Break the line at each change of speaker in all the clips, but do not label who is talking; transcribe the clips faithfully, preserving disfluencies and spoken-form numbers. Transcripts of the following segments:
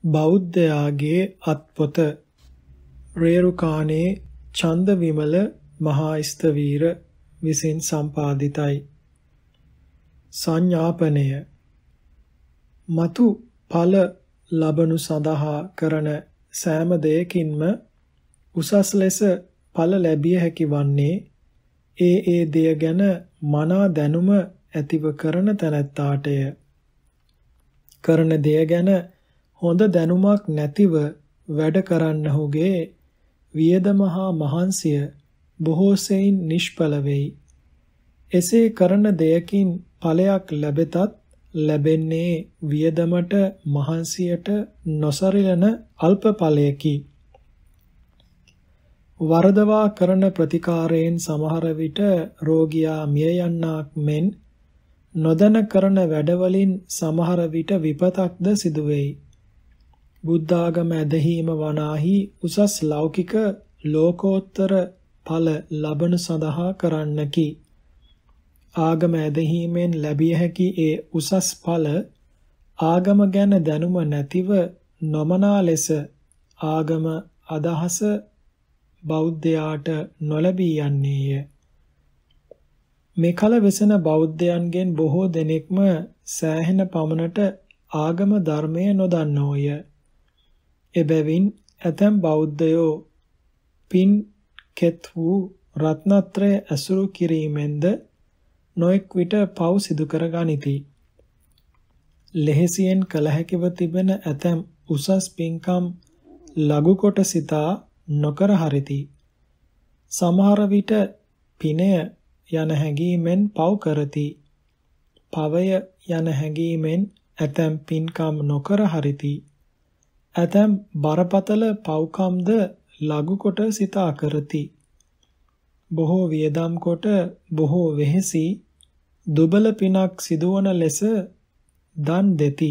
බෞද්ධයාගේ අත්පොත රේරුකාණේ චන්දවිමල මහා ස්තවීර විසින් සම්පාදිතයි. සංඥාපනය මතු ඵල ලබනු සඳහා කරන සෑම දෙයකින්ම උසස් ලෙස ඵල ලැබිය හැකි වන්නේ ඒ ඒ දෙය ගැන මනා දැනුම ඇතිව කරන තැනැත්තාටය. කරන දෙය ගැන හොඳ දැනුමක් නැතිව වැඩ කරන්නහුගේ වියදම හා මහන්සිය බොහෝ සෙයින් නිෂ්ඵල වෙයි. එසේ කරන දෙයකින් ඵලයක් ලැබෙතත් ලැබෙන්නේ වියදමට මහන්සියට නොසරිලන අල්ප ඵලයකි. වරදවා කරන ප්‍රතිකාරයෙන් සමහර විට රෝගියා මිය යන්නක් මෙන් නොදැන කරන වැඩවලින් සමහර විට විපතක්ද සිදුවෙයි. බුද්ධාගම ඇදහිීම වනාහි උසස් ලෞකික ලෝකෝත්තර ඵල ලබනු සඳහා කරන්නකි. ආගම ඇදහිීමෙන් ලැබිය හැකි ඒ උසස් ඵල ආගම ගැන දැනුම නැතිව නොමනා ලෙස ආගම අදහස බෞද්ධයාට නොලැබී යන්නේය. මෙකල වෙසෙන බෞද්ධයන්ගෙන් බොහෝ දෙනෙක්ම සෑහෙන පමණට ආගම ධර්මය නොදන්නෝය. එබැවින් ඇතැම් බෞද්ධයෝ පින් කෙත් වූ රත්නත්‍රය ඇසුරු කිරීමෙන්ද නොඑක් විට පව් සිදු කර ගනිති. ලෙහෙසියෙන් කළ හැකිව තිබෙන ඇතැම් උසස් පින්කම් ලඝු කොට සිතා නොකර හරිති. සමහර විට පිනය යන හැඟීමෙන් පව් කරති. පවය යන හැඟීමෙන් ඇතැම් පින්කම් නොකර හරිති. ඇතැම් බරපතල පව්කම්ද ලඝු කොට සිතා කරති. බොහෝ වියදම් කොට බොහෝ වෙහෙසි දුබල පිනක් සිදුවන ලෙස දන් දෙති.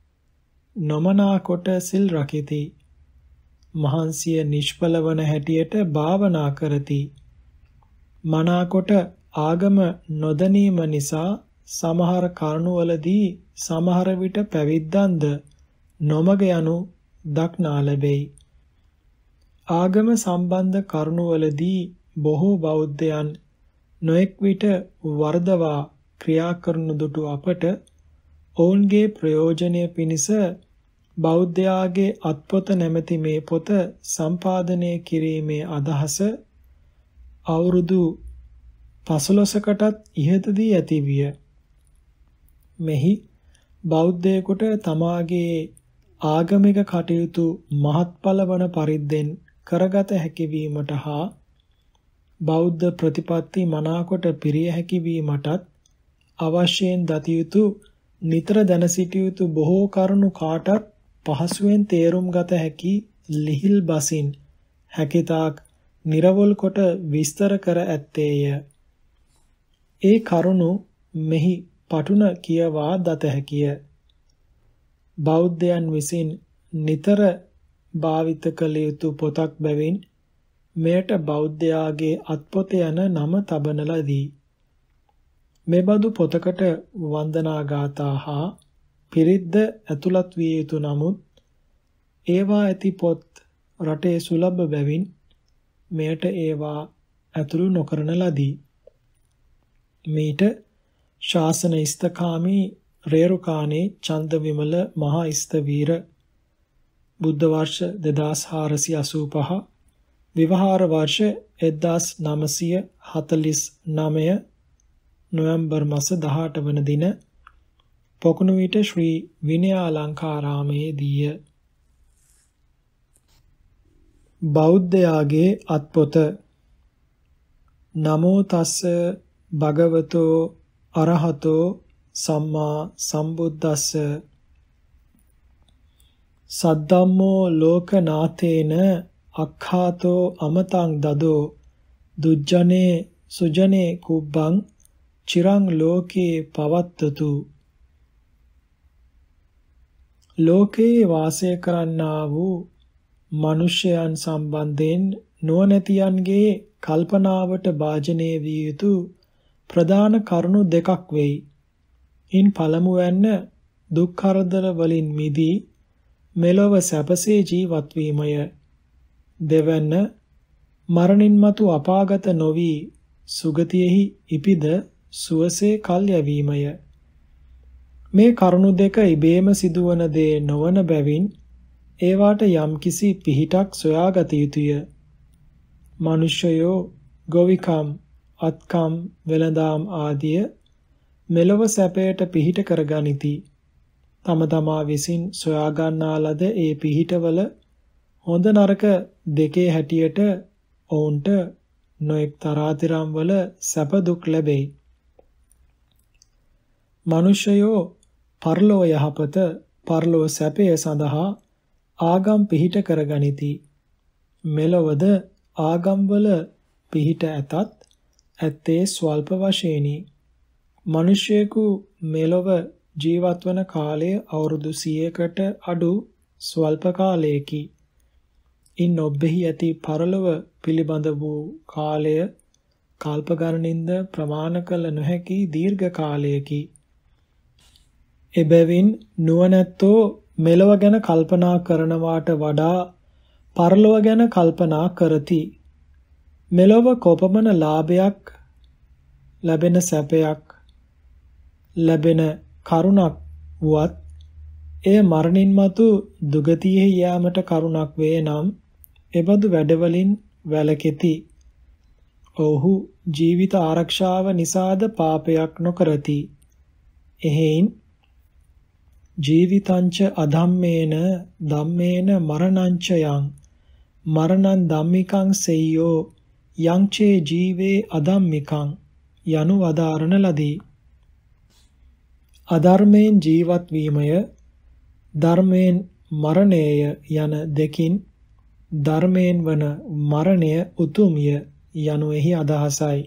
නොමනා කොට සිල් රකිති. මහන්සිය නිෂ්ඵල වන හැටියට භාවනා කරති. මනා කොට ආගම නොදැනීම නිසා සමහර කරුණවලදී සමහර විට පැවිද්දන්ද නොමග යනු දක්නා ලැබෙයි. ආගම සම්බන්ධ කරුණවලදී බොහෝ බෞද්ධයන් නොඑක් විට වර්ධවා ක්‍රියා කරනු දුටු අපට ඔවුන්ගේ ප්‍රයෝජනය පිණිස බෞද්ධයාගේ අත්පොත නැමැති මේ පොත සම්පාදනය කිරීමේ අදහස අවුරුදු පසළොස්වකටත් ඉහතදී ඇතිවිය. මෙහි බෞද්ධයෙකුට තමාගේ ආගමික කටයුතු මහත්ඵල වන පරිද්දෙන් කරගත හැකි වීමට හා බෞද්ධ ප්‍රතිපත්ති මනාකොට පිරිය හැකි වීමටත් අවශ්‍යයෙන් දත යුතු නිතර දැන සිටිය යුතු බොහෝ කරුණු කාටත් පහසුවෙන් තේරුම් ගත හැකි ලිහිල් බසින් හැකිතාක් නිර්වොල් කොට විස්තර කර ඇත්තේය. ඒ කරුණු මෙහි පටුන කියවා දත හැකිය. බෞද්ධයන් විසින් නිතර භාවිත කළ යුතු පොතක් බැවින් මෙයට බෞද්ධයාගේ අත්පොත යන නම තබන ලදී. මෙබඳු පොතකට වන්දනා ගාථා හා පිරිත්ද ඇතුළත් විය යුතු නමුත් ඒවා ඇති පොත් රටේ සුලභ බැවින් මෙයට ඒවා ඇතුළු නොකරන ලදී. මීට ශාසන ඉස්තකාමී රේරුකාණේ චන්දවිමල මහා ස්තවීර බුද්ධ වර්ෂ දෙදාස් හාරසිය අසූපහ විවහාර වර්ෂ එක්දාස් නවසිය හතළිස් නවය නොවැම්බර් මාස දහඅට වන දින පොකුණු විට ශ්‍රී විනයාලංකාරාමේදීය. බෞද්ධයාගේ අත්පොත නමෝ තස්ස භගවතෝ අරහතෝ සම්මා සම්බුද්දස්ස සද්ධම්මෝ ලෝකනාථේන අක්ඛාතෝ අමතං දදෝ දුජ්ජනේ සුජනේ කුබ්බං චිරං ලෝකේ පවත්තතු. ලෝකේ වාසය කරන්නා වූ මනුෂ්‍යයන් සම්බන්ධයෙන් නුවණැතියන්ගේ කල්පනාවට භාජනය විය යුතු ප්‍රධාන කරුණු දෙකක් වෙයි. ඉන් පළමුවැන්න දුක් කරදර වලින් මිදී මෙලොව සැපසේ ජීවත් වීමය. දෙවැන්න මරණින් මතු අපාගත නොවි සුගතියෙහි ඉපිද සුවසේ කල් යැවීමය. මේ කරුණු දෙක ඉබේම සිදුවන දේ නොවන බැවින් ඒවාට යම්කිසි පිහිටක් සොයාගත යුතුය. මනුෂ්‍යයෝ ගොවිකම්, අත්කම්, වෙළඳාම් ආදිය මෙලොව සැපයට පිහිට කරගනිති. තම තමා විසින් සොයා ගන්නා ලද ඒ පිහිටවල හොඳ නරක දෙකේ හැටියට ඔවුන්ට නොඑක් තරාතිරම් වල සැප දුක් ලැබෙයි. මනුෂ්‍යයෝ පරලෝ යහපත, පරලෝ සැපය සඳහා ආගම් පිහිට කරගනිති. මෙලොවද ආගම්වල පිහිට ඇතත් ඇත්තේ ස්වල්ප වශයෙනි. මිනිසෙකු මෙලොව ජීවත් වන කාලය අවුරුදු සියයකට අඩු ස්වල්ප කාලයකි. ඉන් ඔබෙහි ඇති පරලොව පිළිබඳ වූ කාලය කල්ප ගණනින්ද ප්‍රමාණ කළ නොහැකි දීර්ඝ කාලයකි. එබැවින් නුවණැත්තෝ මෙලොව ගැන කල්පනා කරනවාට වඩා පරලොව ගැන කල්පනා කරති. මෙලොව කොපමණ ලාභයක්, ලැබෙන සැපයක්, ලැබෙන කරුණක් වුවත් එය මරණින් මතු දුගතියෙහි යාමට කරුණක් වේ නම් එබඳු වැඩවලින් වැළකෙති. ඔහු ජීවිත ආරක්ෂාව නිසාද පාපයක් නොකරති. එහෙයින් ජීවිතංච අධම්මේන ධම්මේන මරණංච යං මරණං ධම්මිකං සෙය්‍යෝ යං චේ ජීවේ අධම්මිකං යනු වදාරණ ලදී. අධර්මයෙන් ජීවත් වීමය, ධර්මයෙන් මරණයය යන දෙකින් ධර්මයෙන් වන මරණය උතුම්ය යනු එහි අදහසයි.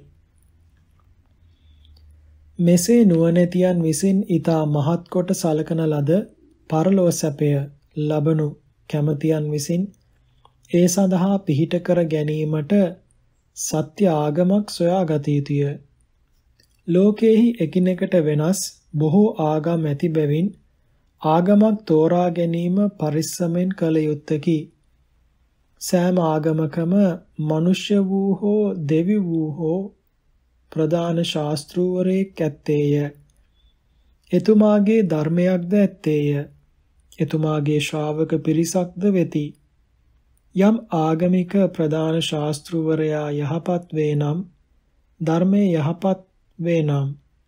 මෙසේ නුවණැතියන් විසින් ඊතා මහත් කොට සලකන ලද පරලොව සැපය ලබනු කැමැතියන් විසින් ඒ සඳහා පිහිට කර ගැනීමට සත්‍ය ආගමක් සොයාගත යුතුය. ලෝකයේහි එකිනෙකට වෙනස් බොහෝ ආගම් ඇති බැවින් ආගමක් තෝරා ගැනීම පරිස්සමෙන් කළ යුත්තකි. සෑම ආගමකම මනුෂ්‍ය වූ හෝ දෙවි වූ හෝ ප්‍රධාන ශාස්ත්‍රූවරයෙක් ඇත්තේය. එතුමාගේ ධර්මයක්ද ඇත්තේය. එතුමාගේ ශ්‍රාවක පිරිසක්ද වෙති. යම් ආගමික ප්‍රධාන ශාස්ත්‍රූවරයා යහපත් වේ නම්, ධර්මයේ යහපත් වේ නම්,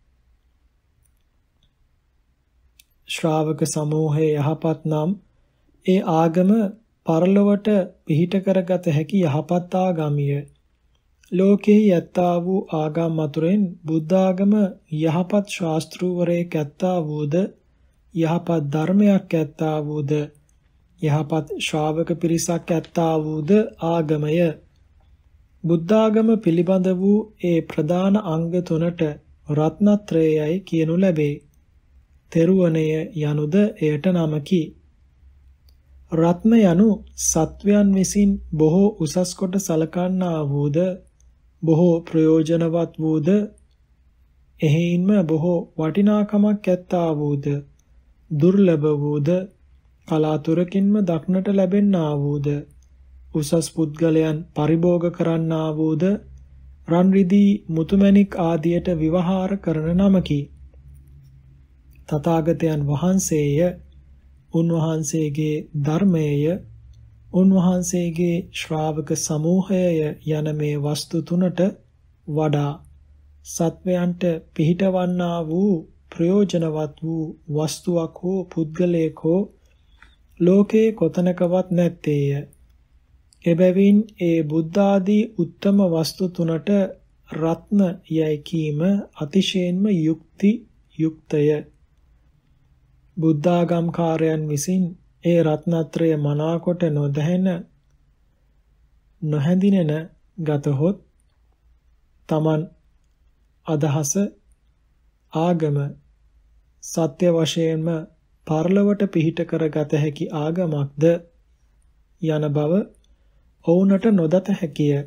ශ්‍රාවක සමූහය යහපත් නම් ඒ ආගම පරලොවට පිහිට කරගත හැකි යහපත් ආගමිය. ලෝකෙහි ඇත්තා වූ ආගම් අතුරෙන් බුද්ධාගම යහපත් ශාස්ත්‍රූවරයෙක් ඇත්තා වූද, යහපත් ධර්මයක් ඇත්තා වූද, යහපත් ශ්‍රාවක පිරිසක් ඇත්තා වූද ආගමය. බුද්ධාගම පිළිබඳ වූ ඒ ප්‍රධාන අංග තුනට රත්නත්‍රයයි කියනු ලැබේ. තෙරුවණය යනුද එයට නමකි. රත්න යනු සත්වයන් විසින් බොහෝ උසස් කොට සලකන්නා වූද, බොහෝ ප්‍රයෝජනවත් වූද, එහෙයින්ම බොහෝ වටිනාකමක් ඇත්තා වූද, දුර්ලභ වූද, කලාතුරකින්ම දක්නට ලැබෙන්නා වූද, උසස් පුද්ගලයන් පරිභෝග කරන්නා වූද, රන් රිදී මුතුමැණික් ආදියට විවහාර කරන නමකි. තථාගතයන් වහන්සේය, උන්වහන්සේගේ ධර්මයය, උන්වහන්සේගේ ශ්‍රාවක සමූහයය යන මේ වස්තු තුනට වඩා සත්වයන්ට පිහිටවන්නා වූ ප්‍රයෝජනවත් වූ වස්තුවක් හෝ පුද්ගලයෙක් හෝ ලෝකේ කොතනකවත් නැත්තේය. එබැවින් ඒ බුද්ධ ආදී උත්තම වස්තු තුනට රත්න යයි කීම අතිශයින්ම යුක්ති යුක්තය. බුද්ධාගම්කාරයන් විසින් ඒ රත්නත්‍රය මනාකොට නොදැහෙන නොහැඳිනෙන ගතහොත් තමන් අදහස ආගම සත්‍ය වශයෙන්ම පරලොවට පිහිට කරගත හැකි ආගමක්ද යන බව ඔවුන්ට නොදත හැකිය.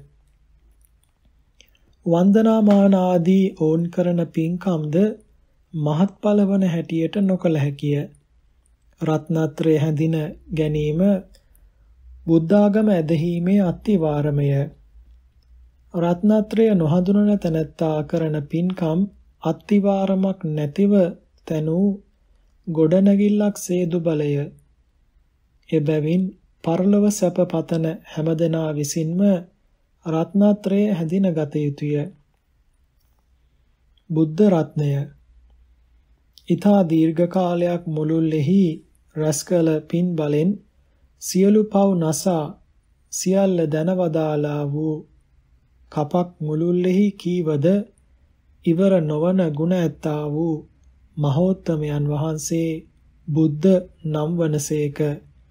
වන්දනාමාන ආදී ඔවුන් කරන පින්කම්ද මහත්ඵල වන හැටියට නොකළ හැකිය. රත්නත්‍රය හැඳින ගැනීම බුද්ධාගම ඇදහිීමේ අත්තිවාරමය. රත්නත්‍රය නොහඳුනන තැනැත්තා කරන පින්කම් අත්තිවාරමක් නැතිව තැනූ ගොඩනැගිල්ලක් සේදු බලය. එබැවින් පරලොව සැප පතන හැමදෙනා විසින්ම රත්නත්‍රය හැඳින ගත යුතුය. බුද්ධ රත්නය ඊතා දීර්ඝ කාලයක් මුළුල්ලෙහි රැස් කළ පින් බලෙන් සියලු පව් නසා සියල්ල දැනවදාලා වූ කපක් මුළුල්ලෙහි කීවද ඉවර නොවන ගුණ ඇත්තා වූ මහෝත්තමයන් වහන්සේ බුද්ධ නම් වනසේක.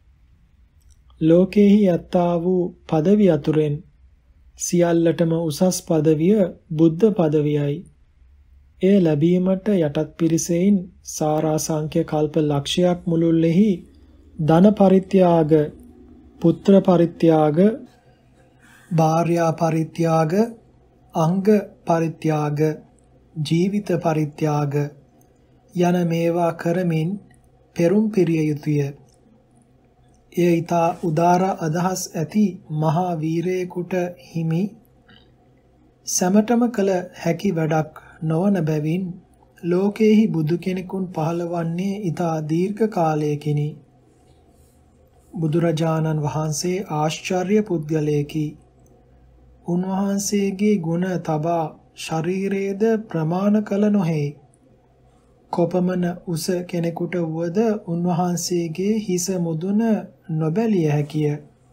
ලෝකෙහි ඇත්තා වූ පදවි අතුරෙන් සියල්ලටම උසස් පදවිය බුද්ධ පදවියයි. එය ලැබීමට යටත් පිරිසෙයින් සාරාසංඛ්‍ය කල්ප ලක්ෂයක් මුළුල්ලෙහි ධන පරිත්‍යාග, පුත්‍ර පරිත්‍යාග, භාර්යා පරිත්‍යාග, අංග පරිත්‍යාග, ජීවිත පරිත්‍යාග යන මේවා කරමින් පෙරුම් පිරිය යුතුය. එය ඊතා උදාර අදහස් ඇති මහා වීරයෙකුට හිමි සැමටම කළ හැකි වැඩක් නොවන බැවින් ලෝකයේහි බුදු කෙනෙකුන් පහළවන්නේ ඊතා දීර්ඝ කාලයකිනි. බුදුරජාණන් වහන්සේ ආශ්චර්ය පුද්ගලයෙකි. උන්වහන්සේගේ ගුණ තබා ශරීරයේද ප්‍රමාණ කළ නොහේ. කොපමණ උස කෙනෙකුට වුවද උන්වහන්සේගේ හිස මුදුන නොබැලිය හැකිය.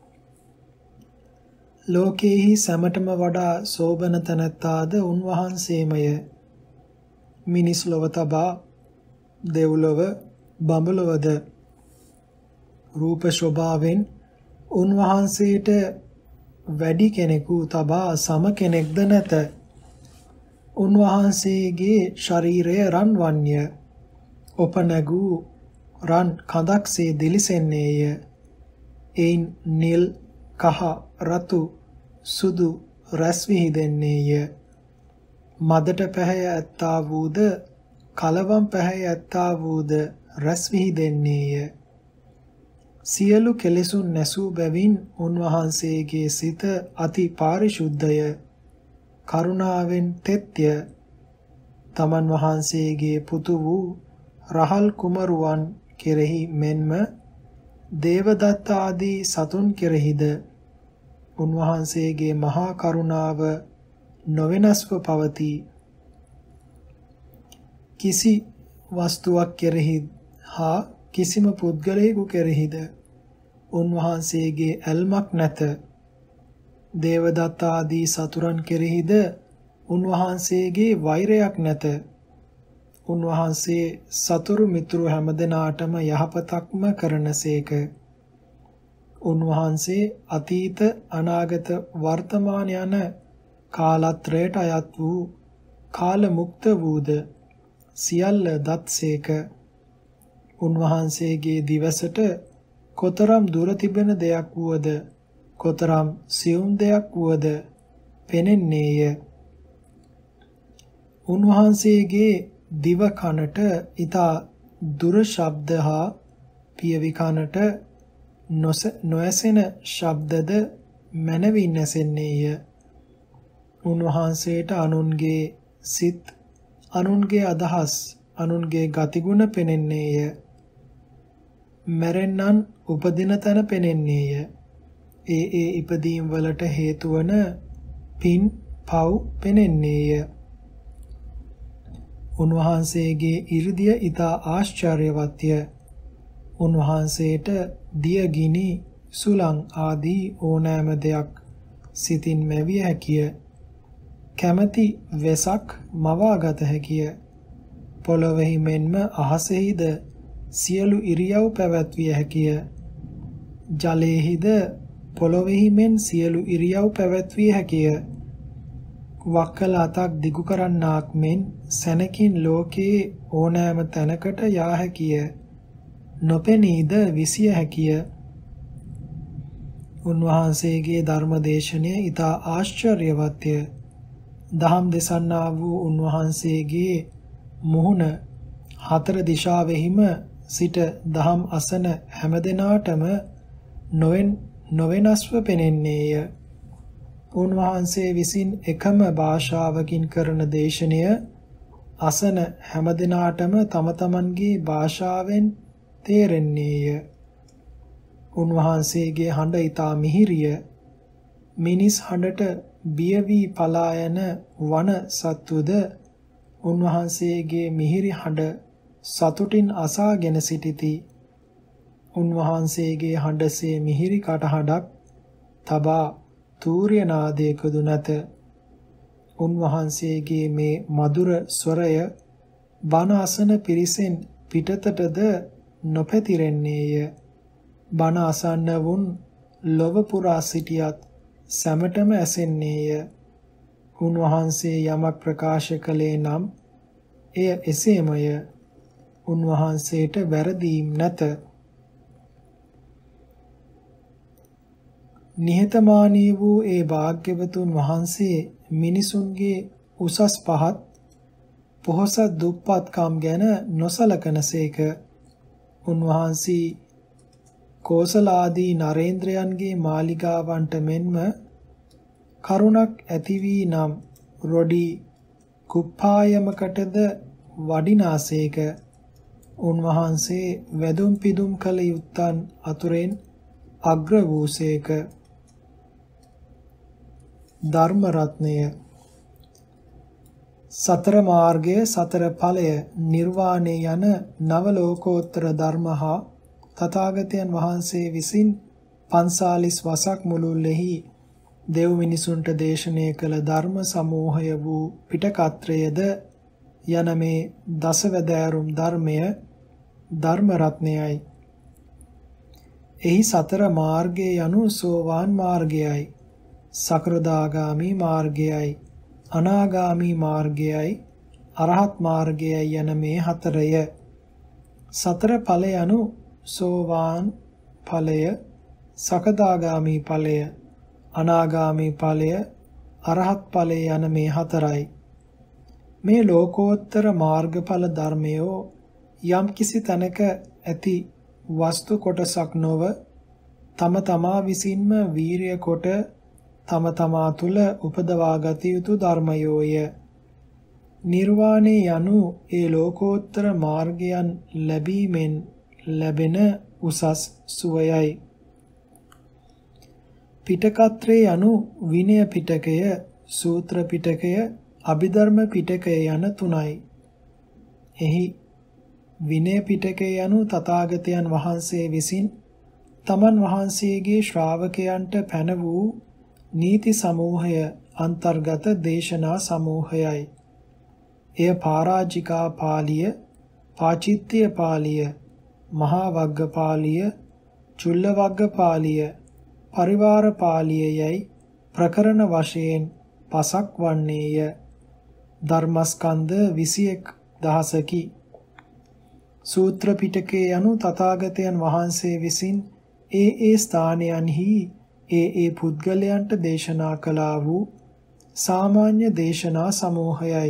ලෝකේහි සැමටම වඩා සෝබන තනත්තාද උන්වහන්සේමය. මිනිස් ලොව තබා දෙව්ලොව බඹලොවද රූප ශෝභාවෙන් උන්වහන්සේට වැඩි කෙනෙකු තබා සම කෙනෙක්ද නැත. උන්වහන්සේගේ ශරීරය රන් වන්‍ය. ඔපනැගූ රන් කඳක්සේ දිලිසෙන්නේය. එයින් නිල්, කහ, රතු, සුදු රැස් විහිදෙන්නේය. මදට පැහැය ඇත්තා වූද කලවම් පැහැය ඇත්තා වූද රැස් විහිදෙන්නේය. සියලු කෙලෙසුන් නැසූ බැවින් උන්වහන්සේගේ සිත අති පාරිශුද්ධය. කරුණාවෙන් තෙත්ය. තමන් වහන්සේගේ පුතු වූ රහල් කුමරුවන් කෙරෙහි මෙන්ම දේවදත්ත ආදී සතුන් කෙරෙහිද උන්වහන්සේගේ මහා කරුණාව නොවෙනස්ව පවතී. කිසි වස්තුවක් කෙරෙහි හා කිසිම පුද්ගලයෙකු කෙරෙහිද උන්වහන්සේගේ ඇල්මක් නැත. දේවදත්ත ආදී සතුරන් කෙරෙහිද උන්වහන්සේගේ වෛරයක් නැත. උන්වහන්සේ සතුරු මිතුරු හැමදෙනාටම යහපතක්ම කරනසේක. උන්වහන්සේ අතීත අනාගත වර්තමාන යන කාලත්‍රයට අයත් වූ කාල මුක්ත වූද සියල්ල දත්සේක. උන්වහන්සේගේ දිවසට කොතරම් දුර තිබෙන දෙයක් වුවද කොතරම් සියුම් දෙයක් වුවද පෙනෙන්නේය. උන්වහන්සේගේ දිව කනට ඊතා දුර ශබ්ද හා පියවි කනට නොඇසෙන ශබ්දද මනවින් ඇසෙන්නේය. උන්වහන්සේට අනුන්ගේ සිත්, අනුන්ගේ අදහස්, අනුන්ගේ ගතිගුණ පෙනෙන්නේය. මැරෙන්නන් උපදින තැන පෙනෙන්නේය. ඒ ඒ ඉපදීම් වලට හේතු වන පින් පව් පෙනෙන්නේය. උන්වහන්සේගේ 이르දිය ඊතා ආශ්චර්යවත්ය. උන්වහන්සේට දියගිනි, සුලං ආදී ඕනෑම දෙයක් සිතින් මැවිය හැකිය. කැමැති වෙසක් මවාගත හැකිය. පොළොවෙහි මෙන්ම අහසෙහිද සියලු ඉරියව් පැවැත්විය හැකිය. ජලයේහිද පොළොවෙහි මෙන් සියලු ඉරියව් පැවැත්විය හැකිය. වක්කල අතක් දිගු කරන්නාක් මෙන් සැනකින් ලෝකයේ ඕනෑම තැනකට යා හැකිය. නොපෙනීද විසිය හැකිය. උන්වහන්සේගේ ධර්මදේශනය ඊතා ආශ්චර්යවත්ය. දහම් දෙසන්නා වූ උන්වහන්සේගේ මුහුණ හතර දිශාවෙහිම සිට දහම් අසන හැමදෙනාටම නොවෙන් නොවෙනස්ව පෙනෙන්නේය. උන්වහන්සේ විසින් එකම භාෂාවකින් කරන දේශනය අසන හැමදෙනාටම තම තමන්ගේ භාෂාවෙන් තේරෙන්නේය. උන්වහන්සේගේ හඬ ඊතා මිහිරිය. මිනිස් හඬට බිය වී පලා යන වන සත්තුද උන්වහන්සේගේ මිහිරි හඬ සතුටින් අසාගෙන සිටිති. උන්වහන්සේගේ හඬසේ මිහිරි කටහඬක් තබා තූර්ය නාදයකදු නැත. උන්වහන්සේගේ මේ මధుර ස්වරය බණ අසන පිරිසෙන් පිටතටද නොපැතිරෙන්නේය. බණ අසන්න වුන් ලොව පුරා සිටියත් සැමටම ඇසෙන්නේය. උන්වහන්සේ යමක් ප්‍රකාශ කළේ නම් එය එසේමය. උන්වහන්සේට වැරදීම් නැත. නිහතමානී වූ ඒ භාග්‍යවතුන් වහන්සේ මිනිසුන්ගේ උසස් පහත් පොහොසත් දුප්පත්කම් ගැන නොසලකනසේක. උන්වහන්සේ කෝසලාදී නරේන්ද්‍රයන්ගේ මාලිගාවන්ට මෙන්ම කරුණක් ඇති වී නම් රොඩි කුප්පායමකටද වඩිනාසේක. උන්වහන්සේ වැදුම් පිදුම් කළ යුත්තන් අතුරෙන් අග්‍ර වූසේක. ධර්ම රත්නය සතර මාර්ගය සතර ඵලය නිර්වාණය යන නව ලෝකෝත්තර ධර්ම හා තථාගතයන් වහන්සේ විසින් පන්සාලිස් වසක් මුළුල්ලෙහි දෙව් මිනිසුන්ට දේශනය කළ ධර්ම සමූහය වූ පිටකත්‍රයද යන මේ දසවැදෑරුම් ධර්මය ධර්ම රත්නයයි. එහි සතර මාර්ගය යනු සෝවාන් මාර්ගයයි, සකෘදාගාමි මාර්ගයයි, අනාගාමි මාර්ගයයි, අරහත් මාර්ගයයි යන මේ හතරය. සතර ඵල යනු සෝවාන් ඵලය, සකදාගාමි ඵලය, අනාගාමි ඵලය, අරහත් ඵලය යන මේ හතරයි. මේ ලෝකෝත්තර මාර්ගඵල ධර්මයෝ යම් කිසි තැනක ඇති වස්තු කොටසක් නොව තම තමා විසින්ම වීරිය කොට තම තමා තුළ උපදවා ගත යුතු ධර්මයෝය. නිර්වාණය යනු ඒ ලෝකෝත්තර මාර්ගයන් ලැබීමෙන් ලැබෙන උසස් සුවයයි. පිටකත්‍රය යනු විනය පිටකය, සූත්‍ර පිටකය, අභිධර්ම පිටකය යන තුනයි. එහි විනය පිටකය යනු තථාගතයන් වහන්සේ විසින් තමන් වහන්සේගේ ශ්‍රාවකයන්ට පැන වූ නීති සමූහය අන්තර්ගත දේශනා සමූහයයි. එය පරාජිකා පාළිය, පාචිත්‍ය පාළිය, මහා වග්ග පාළිය, චුල්ල වග්ග පාළිය, පරිවාර පාළිය යයි ප්‍රකරණ වශයෙන් පසක් වන්නේය. ධර්මස්කන්ධ විසි එක් දහසකි. සූත්‍ර පිටකේ යනු තථාගතයන් වහන්සේ විසින් ඒ ඒ ස්ථානයන්හි ඒ ඒ පුද්ගලයන්ට දේශනා කළා වූ සාමාන්‍ය දේශනා සමූහයයි.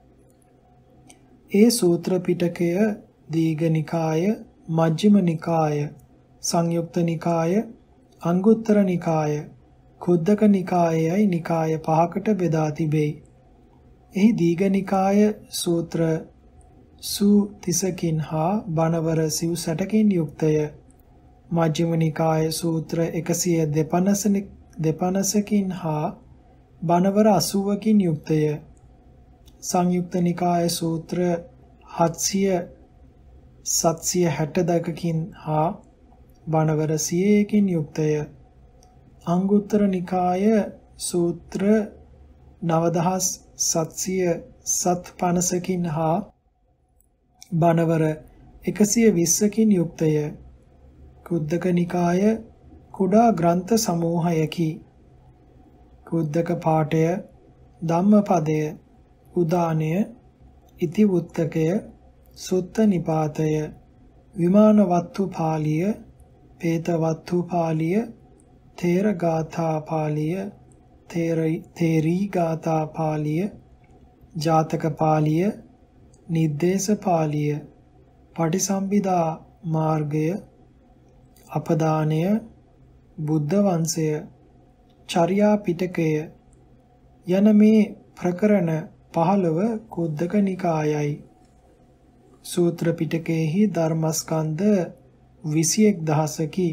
ඒ සූත්‍ර පිටකය දීඝනිකාය, මජ්ක්‍ධිම නිකාය, සංයුක්ත නිකාය, අංගුත්තර නිකාය, කුද්දක නිකායයි නිකාය පහකට බෙදා තිබේ. එහි දීඝනිකාය සූත්‍ර සූ තිසකින් හා බණවර සිව් සැටකින් යුක්තය. මජ්ක්‍ධිම නිකාය සූත්‍ර එකසිය දෙපනසකින් හා බණවර අසූවකින් යුක්තය. සංයුක්ත නිකාය සූත්‍ර හත්සිය සත්සිය හැටදකකින් හා බණවර සියයකින් යුක්තය. අංගුත්තර නිකාය සූත්‍ර නවදහස් සත්සිය සත්පනසකින් හා බණවර එකසිය විස්සකින් යුක්තය. කුද්දක නිකාය කුඩා ග්‍රන්ථ සමූහයකි. කුද්දක පාඨය, ධම්මපදය, උදානය, ඉතිවුත්තකය, සුත්ත නිපාතය, විමානවත්තු පාළිය, පේතවත්තු පාළිය, තේර ගාථා පාළිය, තේරී ගාථා පාළිය, ජාතක පාළිය, නිද්දේශ පාළිය, පටිසම්භිදා මාර්ගය, අපදානය, බුද්ධ වංශය, චර්යා පිටකය යන මේ ප්‍රකරණ පහළොව කුද්දක නිකායයි. සූත්‍ර පිටකයේහි ධර්මස්කන්ධ විසිඑක් දහසකි.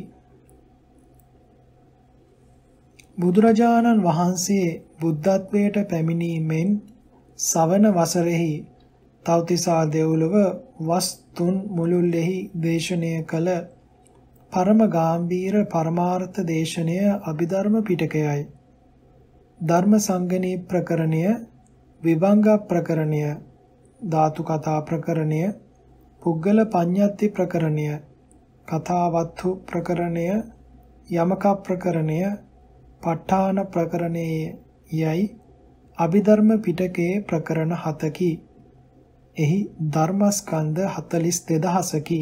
බුදුරජාණන් වහන්සේ බුද්ධත්වයට පැමිණීමෙන් සවන වසරෙහි තව්තිසා දෙව්ලොව වස් තුන් මුළුල්ලෙහි දේශනය කළ පරම ගාම්භීර පරමාර්ථ දේශනය අභිධර්ම පිටකයයි. ධර්ම සංගණී ප්‍රකරණය, විභංග ප්‍රකරණය, ධාතු කතා ප්‍රකරණය, පුද්ගල පඤ්ඤත්ති ප්‍රකරණය, කතාවත්තු ප්‍රකරණය, යමක ප්‍රකරණය, ප ဋ ාණ ප්‍රකරණයේ යයි අභිධර්ම පිටකයේ ප්‍රකරණ හතකි. එහි ධර්මස්කන්ධ හතළිස් දෙදහසකි.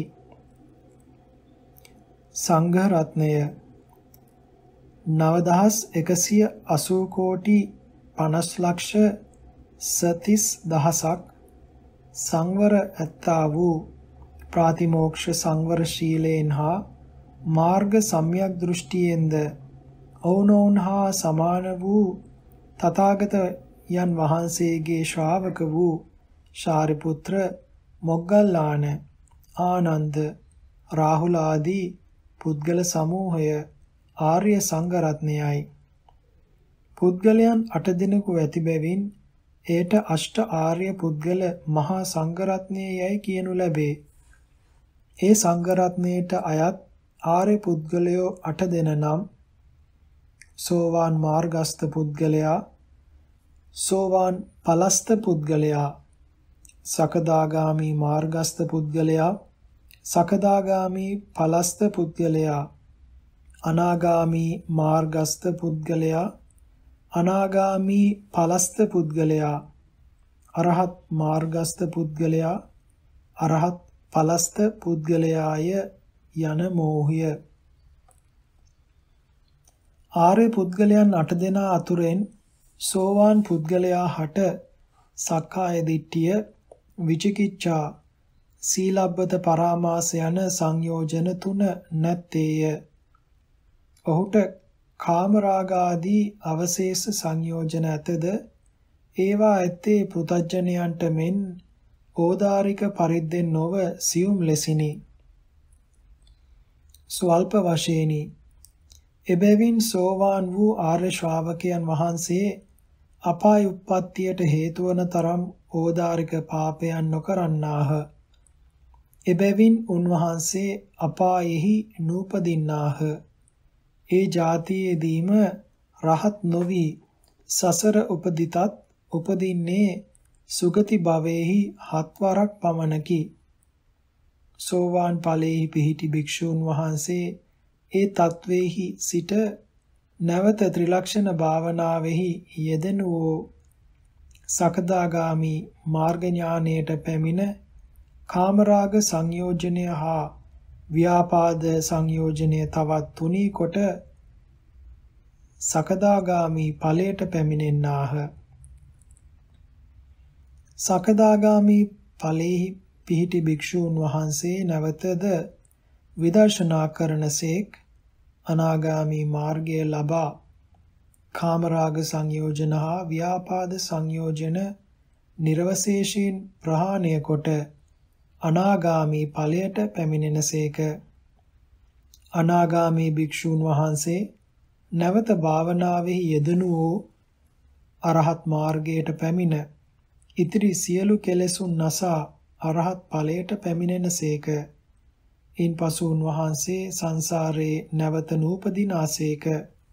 සංඝ රත්නය නවදහස් එකසිය අසූ කෝටි පනස් ලක්ෂ සතිස් දහසක් සංවර ඇත්තා වූ ප්‍රාතිමෝක්ෂ සංවර ශීලයෙන් හා මාර්ග සම්‍යක් දෘෂ්ටියෙන්ද ඔවුනොවුන් හා සමාන වූ තථාගත යන් වහන්සේගේ ශ්‍රාවක වූ ශාරිපුත්‍ර, මොග්ගල්ලාන, ආනන්ද, රාහුල ආදී පුද්ගල සමූහය ආර්ය සංඝ රත්නයයි. පුද්ගලයන් අට දිනකු ඇති බැවින් එයට අෂ්ට ආර්ය පුද්ගල මහා සංඝ රත්නයයි කියනු ලැබේ. ඒ සංඝ රත්නයට අයත් ආර්ය පුද්ගලයෝ අට දෙන නම් සෝවාන් මාර්ගස්ත පුද්ගලයා, සෝවාන් පලස්ත පුද්ගලයා, සකදාගාමි මාර්ගස්ත පුද්ගලයා, සකදාගාමි පලස්ත පුද්ගලයා, අනාගාමි මාර්ගස්ත පුද්ගලයා, අනාගාමි පලස්ත පුද්ගලයා, අරහත් මාර්ගස්ත පුද්ගලයා, අරහත් පලස්ත පුද්ගලයාය යන මෝහය. ආර්ය පුද්ගලයන් අට දෙනා අතුරෙන් සෝවාන් පුද්ගලයා හට සක්කාය දිට්ඨිය, විචිකිච්ඡා, සීලබ්බත පරාමාස යන සංයෝජන තුන නැත්තේය. ඔහුට කාමරාගාදී අවශේෂ සංයෝජන ඇතද ඒවා ඇත්තේ පෘථග්ජනයන්ට මෙන් ඕදාරික පරිද්දෙන් නොව සියුම් ලෙසිනි. ස්වල්ප වශයෙනි. එබැවින් සෝවාන් වූ ආර්ය ශ්‍රාවකයන් වහන්සේ අපාය උප්පත්තියට හේතු වන තරම් ඕදාරික පාපයන් නොකරන්නාහ. එබැවින් උන්වහන්සේ අපායෙහි නූපදින්නාහ. ඒ ජාතියේදීම රහත් නොවි සසර උපදිතත් උපදින්නේ සුගති භවයේහි හත්වරක් පමණකි. සෝවාන් ඵලයේහි පිහිටි භික්ෂූන් වහන්සේ ඒ තත්වෙහි සිට නැවත ත්‍රිලක්ෂණ භාවනාවෙහි යෙදෙනුවෝ සකදාගාමි මාර්ග ඥානයට පැමිණ කාමරාග සංයෝජනය හා ව්‍යාපාද සංයෝජනය තවත් තුනී කොට සකදාගාමි ඵලයට පැමිණෙන්නාහ. සකදාගාමි ඵලෙහි පිහිටි භික්ෂූන් වහන්සේ නැවතද විදර්ශනා කරනසේක් අනාගාමි මාර්ගය ලබා කාමරාග සංයෝජන හා ව්‍යාපාද සංයෝජන නිර්වශේෂයෙන් ප්‍රහාණය කොට අනාගාමි ඵලයට පැමිණෙනසේක. අනාගාමි භික්ෂූන් වහන්සේ නැවත භාවනාවෙහි යෙදෙනුවෝ අරහත් මාර්ගයට පැමිණ ඉතිරි සියලු කෙලෙසුන් නසා අරහත් ඵලයට පැමිණෙනසේක. ඉන්පසු උන්වහන්සේ සංසාරේ නැවත නූපදිනාසේක.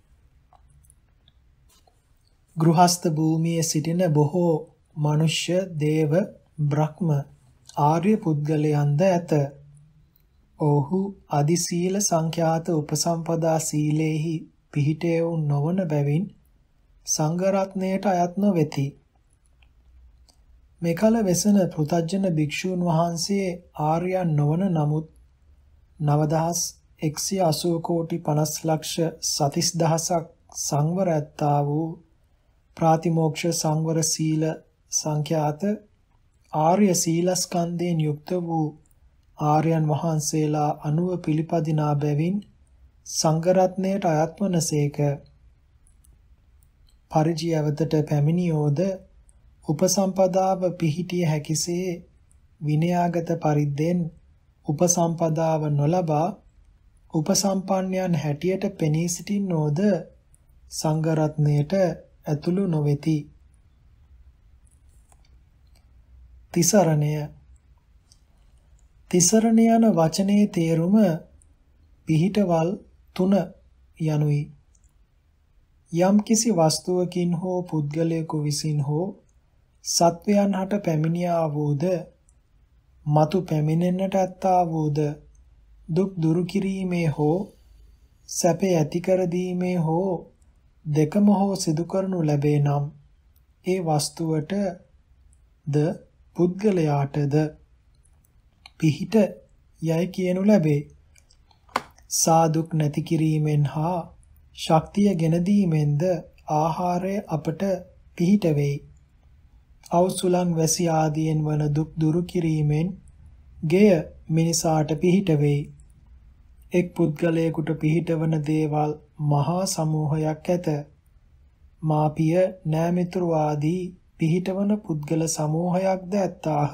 ගෘහස්ත භූමියේ සිටින බොහෝ මනුෂ්‍ය, දේව, බ්‍රහ්ම, ආර්ය පුද්ගලයන්ද ඇත. ඔහු අදි සීල සංඛ්‍යාත උපසම්පදා සීලේහි පිහිටෙව් නොවන බැවින් සංඝ රත්නයට අයත් නොවේති. මෙකල වෙසෙන පෘථග්ජන භික්ෂූන් වහන්සේ ආර්යයන් නොවන නමුත් නවදහස් එක්සිය අසූ කෝටි පනස් ලක්ෂ සතිස් දහසක් සංවර ඇත්තා වූ ප්‍රාතිමෝක්ෂ සංවර සීල සංඛ්‍යාත ආර්ය සීලස්කන්ධයෙන් යුක්ත වූ ආර්යයන් වහන්සේලා අනුව පිළිපදිනා බැවින් සංඝ රත්නයට අයත් වනසේක. පරිජයවතට පැමිණියෝද උපසම්පදාව පිහිටිය හැකිසේ විනයාගත පරිද්දෙන් උපසම්පදාව නොලබා උපසම්පන්නයන් හැටියට පෙනී සිටින්නෝද සංඝ රත්නයට ඇතුළු නොවේති. තිසරණය තිසරණ යන වචනේ තේරුම පිහිටවල් තුන යනුයි. යම් කිසි වස්තුවකින් හෝ පුද්ගලයෙකු විසින් හෝ සත්වයන් හට පැමිණියා වූද මතු පැමිණෙන්නට ඇත්තා වූද දුක් දුරු කිරීමේ හෝ සැප ඇති කර දීමේ හෝ දෙකම හෝ සිදු කරනු ලැබේ නම් ඒ වස්තුවට ද පුද්ගලයාටද පිහිට යයි කියනු ලැබේ. සාදුක් නැති කිරීමෙන් හා ශක්තිය ගෙන දීමෙන්ද ආහාරය අපට පිහිට වෙයි. අවසුලං වැසි ආදීන් වන දුක් දුරු කිරීමෙන් ගෙය මිනිසාට පිහිට වෙයි. එක් පුද්ගලයෙකුට පිහිටවන දේවල් මහා සමූහයක් ඇත. මාපිය නෑමිතුරු ආදී පිහිටවන පුද්ගල සමූහයක්ද ඇත්තාහ.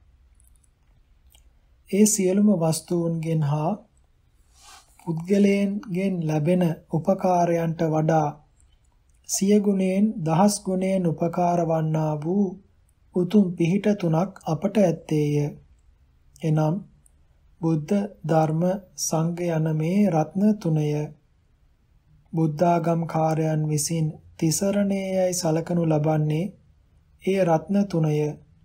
ඒ සියලුම වස්තුන්ගෙන් හා පුද්ගලයන්ගෙන් ලැබෙන උපකාරයන්ට වඩා සිය ගුණයෙන් දහස් ගුණයෙන් උපකාර වන්නා වූ උතුම් පිහිට තුනක් අපට ඇත්තේය. එනම් බුද්ධ ධර්ම සංඝ යන මේ රත්න තුනය. බුද්ධාගම් කාර්යයන් විසින් තිසරණේයයි සලකනු ලබන්නේ ඒ රත්න තුනය.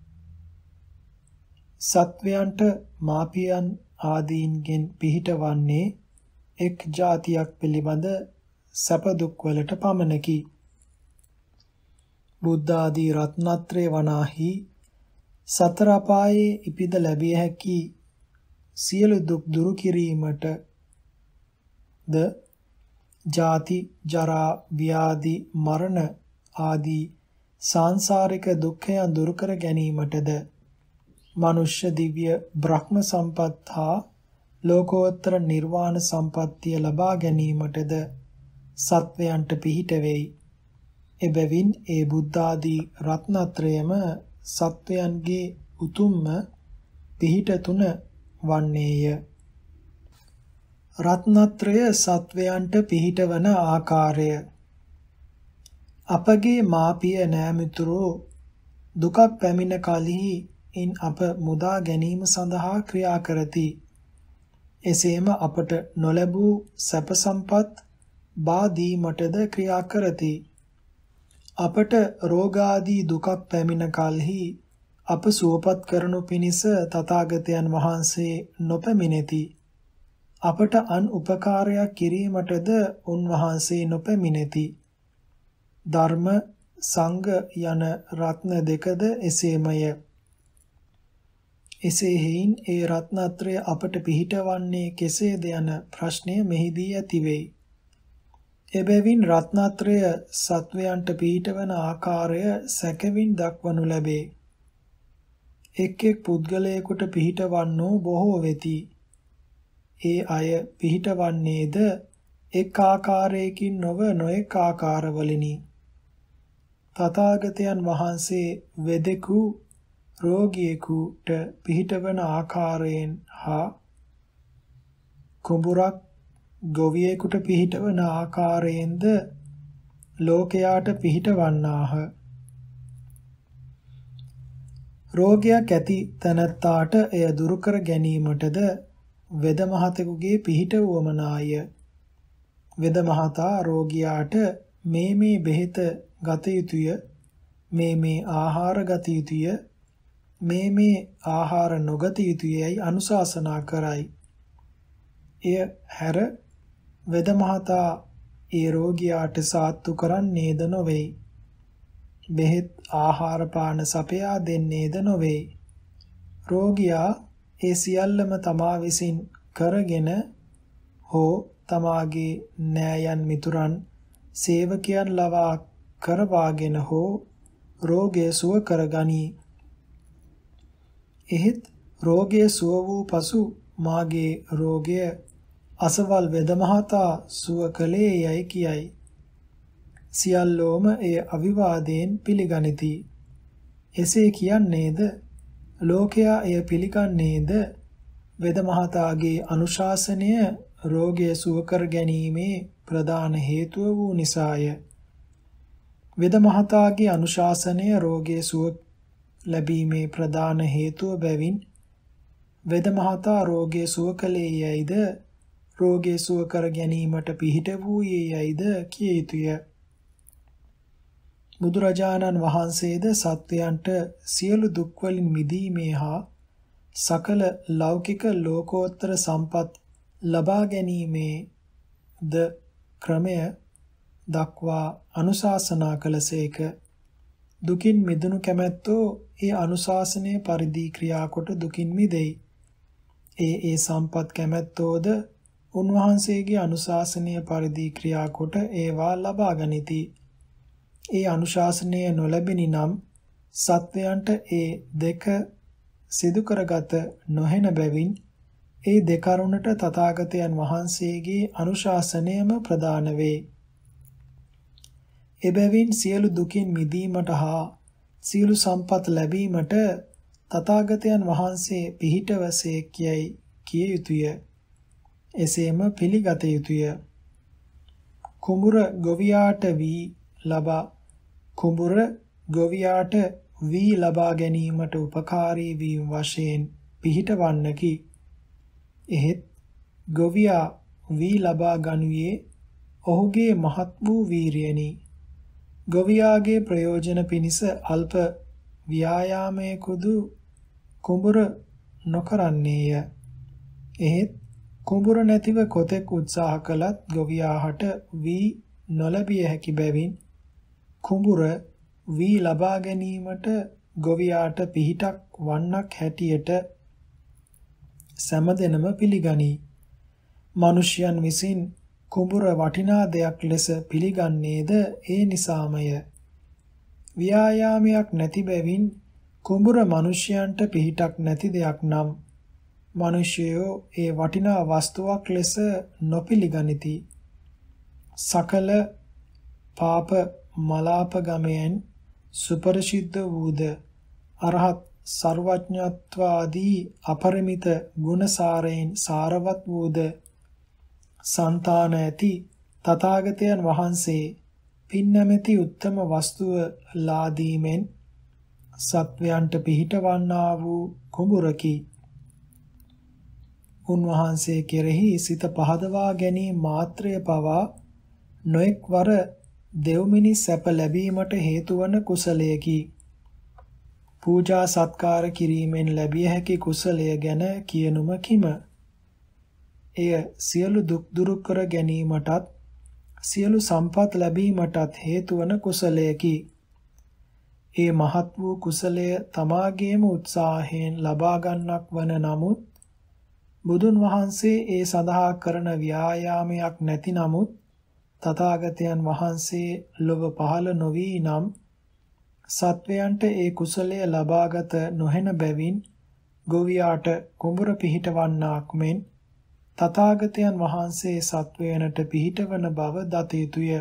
සත්වයන්ට මාපියන් ආදීන්ගෙන් පිහිටවන්නේ එක් જાතියක් පිළිබඳ සැප දුක් වලට පමණකි. බුද්ධ ආදී රත්නත්‍රේ වනාහි සතර අපායේ ඉපිද ලැබිය හැකි සියලු දුක් දුරු කිරීමට ද ජාති ජරා ව්‍යාධි මරණ ආදී සාංශාරික දුක්ඛයන් දුරු කර ගැනීමටද මනුෂ්‍ය දිව්‍ය බ්‍රහ්ම සම්පත් හා ලෝකෝත්තර නිර්වාණ සම්පත්තිය ලබා ගැනීමටද සත්වයන්ට පිහිට වෙයි. එබැවින් ඒ බුද්ධ ආදී රත්නත්‍රයම සත්වයන්ගේ උතුම්ම පිහිට තුන වන්නේය. රත්නත්‍රය සත්වයන්ට පිහිටවන ආකාරය. අපගේ මාපිය නෑමිතුරෝ දුකක් පැමිණ කලෙහි ඉන් අප මුදා ගැනීම සඳහා ක්‍රියා කරති. එසේම අපට නොලැබූ සැප සම්පත් බාදීමටද ක්‍රියා කරති. අපට රෝගාදී දුකක් පැමිණ කලෙහි අප සුවපත් කරනු පිණිස තථාගතයන් වහන්සේ නොපැමිණෙති. අපට අන් උපකාරයක් කිරීමටද උන්වහන්සේ නොපැමිණෙති. ධර්ම සංඝ යන රත්න දෙකද එසේමය. එසේ හේයින් ඒ රත්නත්‍රය අපට පිහිටවන්නේ කෙසේද යන ප්‍රශ්නය මෙහිදී ඇති වෙයි. එබැවින් රත්නත්‍රය සත්වයන්ට පිහිටවන ආකාරය සැකවින් දක්වනු ලැබේ. එක් එක් පුද්ගලයෙකුට පිහිටවන්නෝ බොහෝ වෙති. ඒ අය පිහිටවන්නේද එක් ආකාරයකින් නොව නොඑක් ආකාරවලිනි. තථාගතයන් වහන්සේ වෙදෙකු රෝගියෙකුට පිහිටවන ආකාරයෙන් හා කුඹුරක් ගොවියෙකුට පිහිටවන ආකාරයෙන්ද ලෝකයාට පිහිටවන්නාහ. රෝගයක් ඇති තැනැත්තාට එය දුරු කර ගැනීමටද වෙද මහතෙකුගේ පිහිට වුවමනාය. වෙද මහතා රෝගියාට මේ මේ බෙහෙත ගත යුතුය, මේ මේ ආහාර ගත යුතුය, මේ මේ ආහාර නොගත යුතුයයි අනුශාසනා කරයි. එය හැර වෙද මහතා ඒ රෝගියාට සාත්තු කරන්නේද නොවේ. බෙහෙත් ආහාර පාන සපයා දෙන්නේද නොවේ. රෝගියා ඒ සියල්ලම තමා විසින් කරගෙන හෝ තමාගේ නෑයන් මිතුරන් සේවකයන් ලවා කරවාගෙන හෝ රෝගය සුව කරගනී. එහෙත් රෝගය සුව වූ පසු මාගේ රෝගය අසවල් වෙදමහතා සුව කළේ යයි කියයි. සියල්ලෝම එය අවිවාදයෙන් පිළිගනිති. එසේ කියන්නේද ලෝකයා එය පිළිගන්නේද වෙදමහතාගේ අනුශාසනය රෝගය සුව කර ගැනීමේ ප්‍රධාන හේතුව වූ නිසාය. වෙදමහතාගේ අනුශාසනය රෝගය සුව ලැබීමේ ප්‍රධාන හේතුව බැවින් වෙදමහතා රෝගය සුව කළේ යයිද රෝගය සුව කර ගැනීමට පිහිට වූයේ යයිද කිය යුතුය. බුදුරජාණන් වහන්සේද සත්වයන්ට සියලු දුක් වලින් මිදීමේ හා සකල ලෞකික ලෝකෝත්තර සම්පත් ලබා ගැනීමේ ද ක්‍රමය දක්වා අනුශාසනා කළසේක. දුකින් මිදුණු කැමැත්තෝ ඒ අනුශාසනය පරිදි ක්‍රියා කොට දුකින් මිදෙයි. ඒ ඒ සම්පත් කැමැත්තෝද උන්වහන්සේගේ අනුශාසනය පරිදි ක්‍රියා කොට ඒවා ලබා ගනිති. ඒ අනුශාසනය නොලැබෙනි නම් සත්වයන්ට ඒ දෙක සිදු කරගත නොහෙන බැවින් ඒ දෙකරුණට තථාගතයන් වහන්සේගේ අනුශාසනයම ප්‍රදාන වේ. එබැවින් සියලු දුකින් මිදීමට හා සියලු සම්පත් ලැබීමට තථාගතයන් වහන්සේ පිහිටවසේක්යයි කිය යුතුය. එසේම පිළිගත යුතුය. කුඹුර ගොවියාට වී ලබා කුඹුර ගොවියාට වී ලබා ගැනීමට උපකාරී වීම වශයෙන් පිහිටවන්නකි. එහෙත් ගොවියා වී ලබා ගනුයේ ඔහුගේ මහත් වූ වීරියනි. ගොවියාගේ ප්‍රයෝජන පිණිස අල්ප ව්‍යායාමයකුදු කුඹුර නොකරන්නේය. එහෙත් කුඹුර නැතිව කොතෙක් උත්සාහ කළත් ගොවියාට වී නොලැබිය හැකි බැවින් කුඹුර වී ලබා ගැනීමට ගොවියාට පිහිටක් වන්නක් හැටියට සෑමදෙනම පිළිගනී. මිනිසයන් විසින් කුඹුර වටිනා දෙයක් ලෙස පිළිගන්නේද ඒ නිසාමය. ව්‍යායාමයක් නැති බැවින් කුඹුර මිනිසයන්ට පිහිටක් නැති දෙයක් නම් මිනිසයෝ ඒ වටිනා වස්තුවක් ලෙස නොපිළිගනිති. සකල පාප මලාපගමයන් සුපරිසිද්ධ වූද අරහත් සර්වඥත්වාදී අපරිමිත ගුණසාරයෙන් සාරවත් වූද සංතාන ඇති තථාගතයන් වහන්සේ පින් නැමැති උත්තම වස්තුව ලාදීමෙන් සත්වයන්ට පිහිටවන්නා වූ කුඹුරකි. උන්වහන්සේ කෙරෙහි සිත පහදවා ගැනීම මාත්‍රය පවා නොඑක් වර දෙව්මිනි සැප ලැබීමට හේතු වන කුසලයකි. පූජා සත්කාර කිරීමෙන් ලැබිය හැකි කුසලය ගැන කියනුම කිම. එය සියලු දුක් දුරු කර ගැනීමටත් සියලු සම්පත් ලැබීමටත් හේතු වන කුසලයකි. ඒ මහත් වූ කුසලය තමාගේම උත්සාහයෙන් ලබා ගන්නක් වන නමුත් බුදුන් වහන්සේ ඒ සඳහා කරන ව්‍යායාමයක් නැති නමුත් තථාගතයන් වහන්සේ ලොව පහළ නොවී නම් සත්වයන්ට ඒ කුසලය ලබාගත නොහෙන බැවින් ගොවියාට කුඹුර පිහිටවන්නාක් මෙන් තථාගතයන් වහන්සේ සත්වයනට පිහිටවන බව දත යුතුය.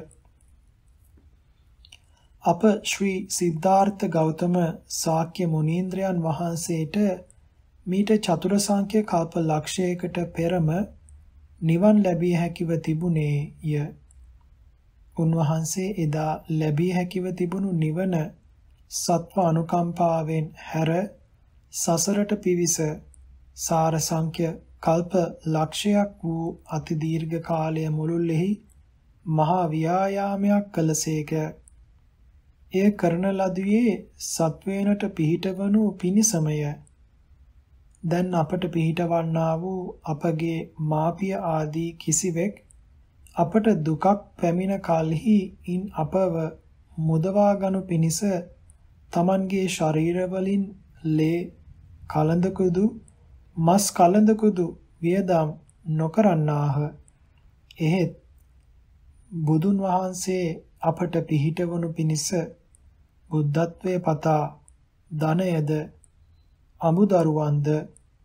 අප ශ්‍රී සිද්ධාර්ථ ගෞතම ශාක්‍ය මුනීන්ද්‍රයන් වහන්සේට මීට චතුරාර්ය කල්ප ලක්ෂයකට පෙරම නිවන් ලැබිය හැකිව තිබුණේය. උන්වහන්සේ එදා ලැබිය හැකිව තිබුණු නිවන සත්ව අනුකම්පාවෙන් හැර සසරට පිවිස සාර සංඛ්‍ය කල්ප ලක්ෂයක් වූ අති දීර්ඝ කාලය මුළුල්ලෙහි මහා ව්‍යායාමයක් කළසේක. එය කරන ලදුවේ සත්වයනට පිහිටවනු පිණිසමය. දැන් අපට පිහිටවන්නා වූ අපගේ මාපිය ආදී කිසිවෙක් අපට දුකක් පැමිණ කලෙහි ඉන් අපව මුදවා ගනු පිණිස තමන්ගේ ශරීරවලින් ලේ කලඳකුදු මස් කලඳකුදු වියදම් නොකරන්නාහ. එහෙත් බුදුන් වහන්සේ අපට පිහිටවනු පිණිස බුද්ධත්වයේ පතා ධනයද අමුදරුවන්ද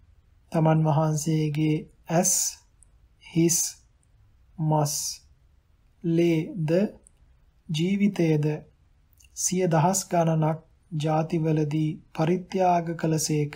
තමන් වහන්සේගේ ඇස් හිස් මස් ලේද ජීවිතයේද සිය දහස් ගණනක් ජාතිවලදී පරිත්‍යාග කළසේක.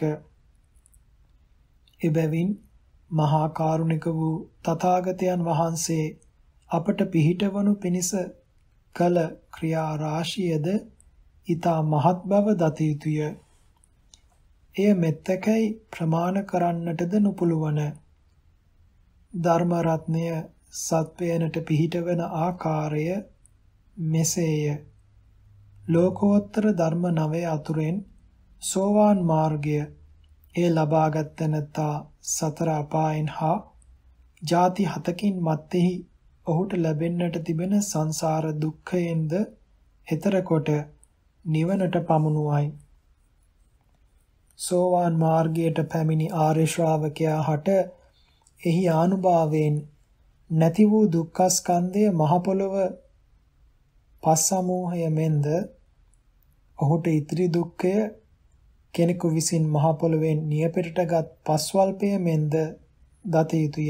එබැවින් මහා කාරුණික වූ තථාගතයන් වහන්සේ අපට පිහිටවනු පිණිස කළ ක්‍රියා රාශියද ඊතා මහත් බව දත යුතුය. එය මෙත්තකයි ප්‍රමාණ කරන්නටද නොපුළුවන. ධර්ම රත්නය සත්වයනට පිහිටවන ආකාරය මෙසේය. ලෝකෝත්තර ධර්ම නවය අතුරෙන් සෝවාන් මාර්ගය ඒ ලබාගත් තැනැත්තා සතර අපායන් හා ජාති හතකින් මත්තෙහි ඔහුට ලැබෙන්නට තිබෙන සංසාර දුක්ඛයෙන්ද එතර කොට නිවනට පමුණුවයි. සෝවාන් මාර්ගයට පැමිණි ආර්ය ශ්‍රාවකයා හට එහි ආනුභාවයෙන් නැති වූ දුක්ඛස්කන්ධය මහ පොළොව පස් සමූහය මෙන්ද ඔහුට ඉතිරි දුක්ඛය කෙනෙකු විසින් මහ පොළොවෙන් නියපෙටටගත් පස්වල්පය මෙන්ද දත යුතුය.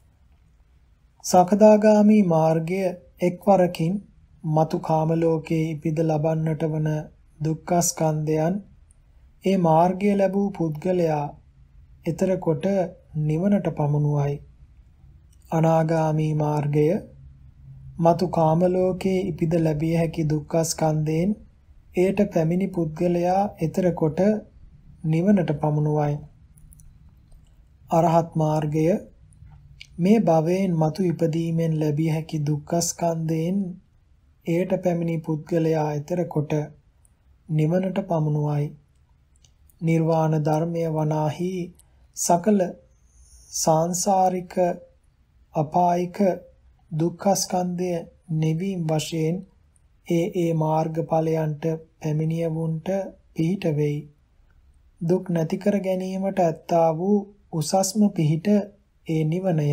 සකදාගාමි මාර්ගය එක්වරකින් මතු කාම ලෝකයේ ඉපිද ලබන්නට වන දුක්ඛස්කන්ධයන් ඒ මාර්ගය ලැබූ පුද්ගලයා ඊතර කොට නිවනට පමුණුවයි. අනාගාමි මාර්ගය මතු කාම ලෝකයේ ඉපිද ලැබිය හැකි දුක්ඛස්කන්ධයෙන් එයට පැමිණි පුද්ගලයා ඊතර කොට නිවනට පමුණුවයි. අරහත් මාර්ගය මේ භවයෙන් මතු ඉපදීමෙන් ලැබිය හැකි දුක්ඛස්කන්ධයෙන් එයට පැමිණි පුද්ගලයා ඊතර කොට නිවනට පමුණුවයි. නිර්වාණ ධර්මය වනාහි සකල සාංසාරික අපායික දුක්ඛස්කන්ධය නිවීම වශයෙන් ඒ ඒ මාර්ගඵලයන්ට පැමිණියවුන්ට පිහිට වෙයි. දුක් නැති කර ගැනීමට ඇත්තා වූ උසස්ම පිහිට ඒ නිවනය.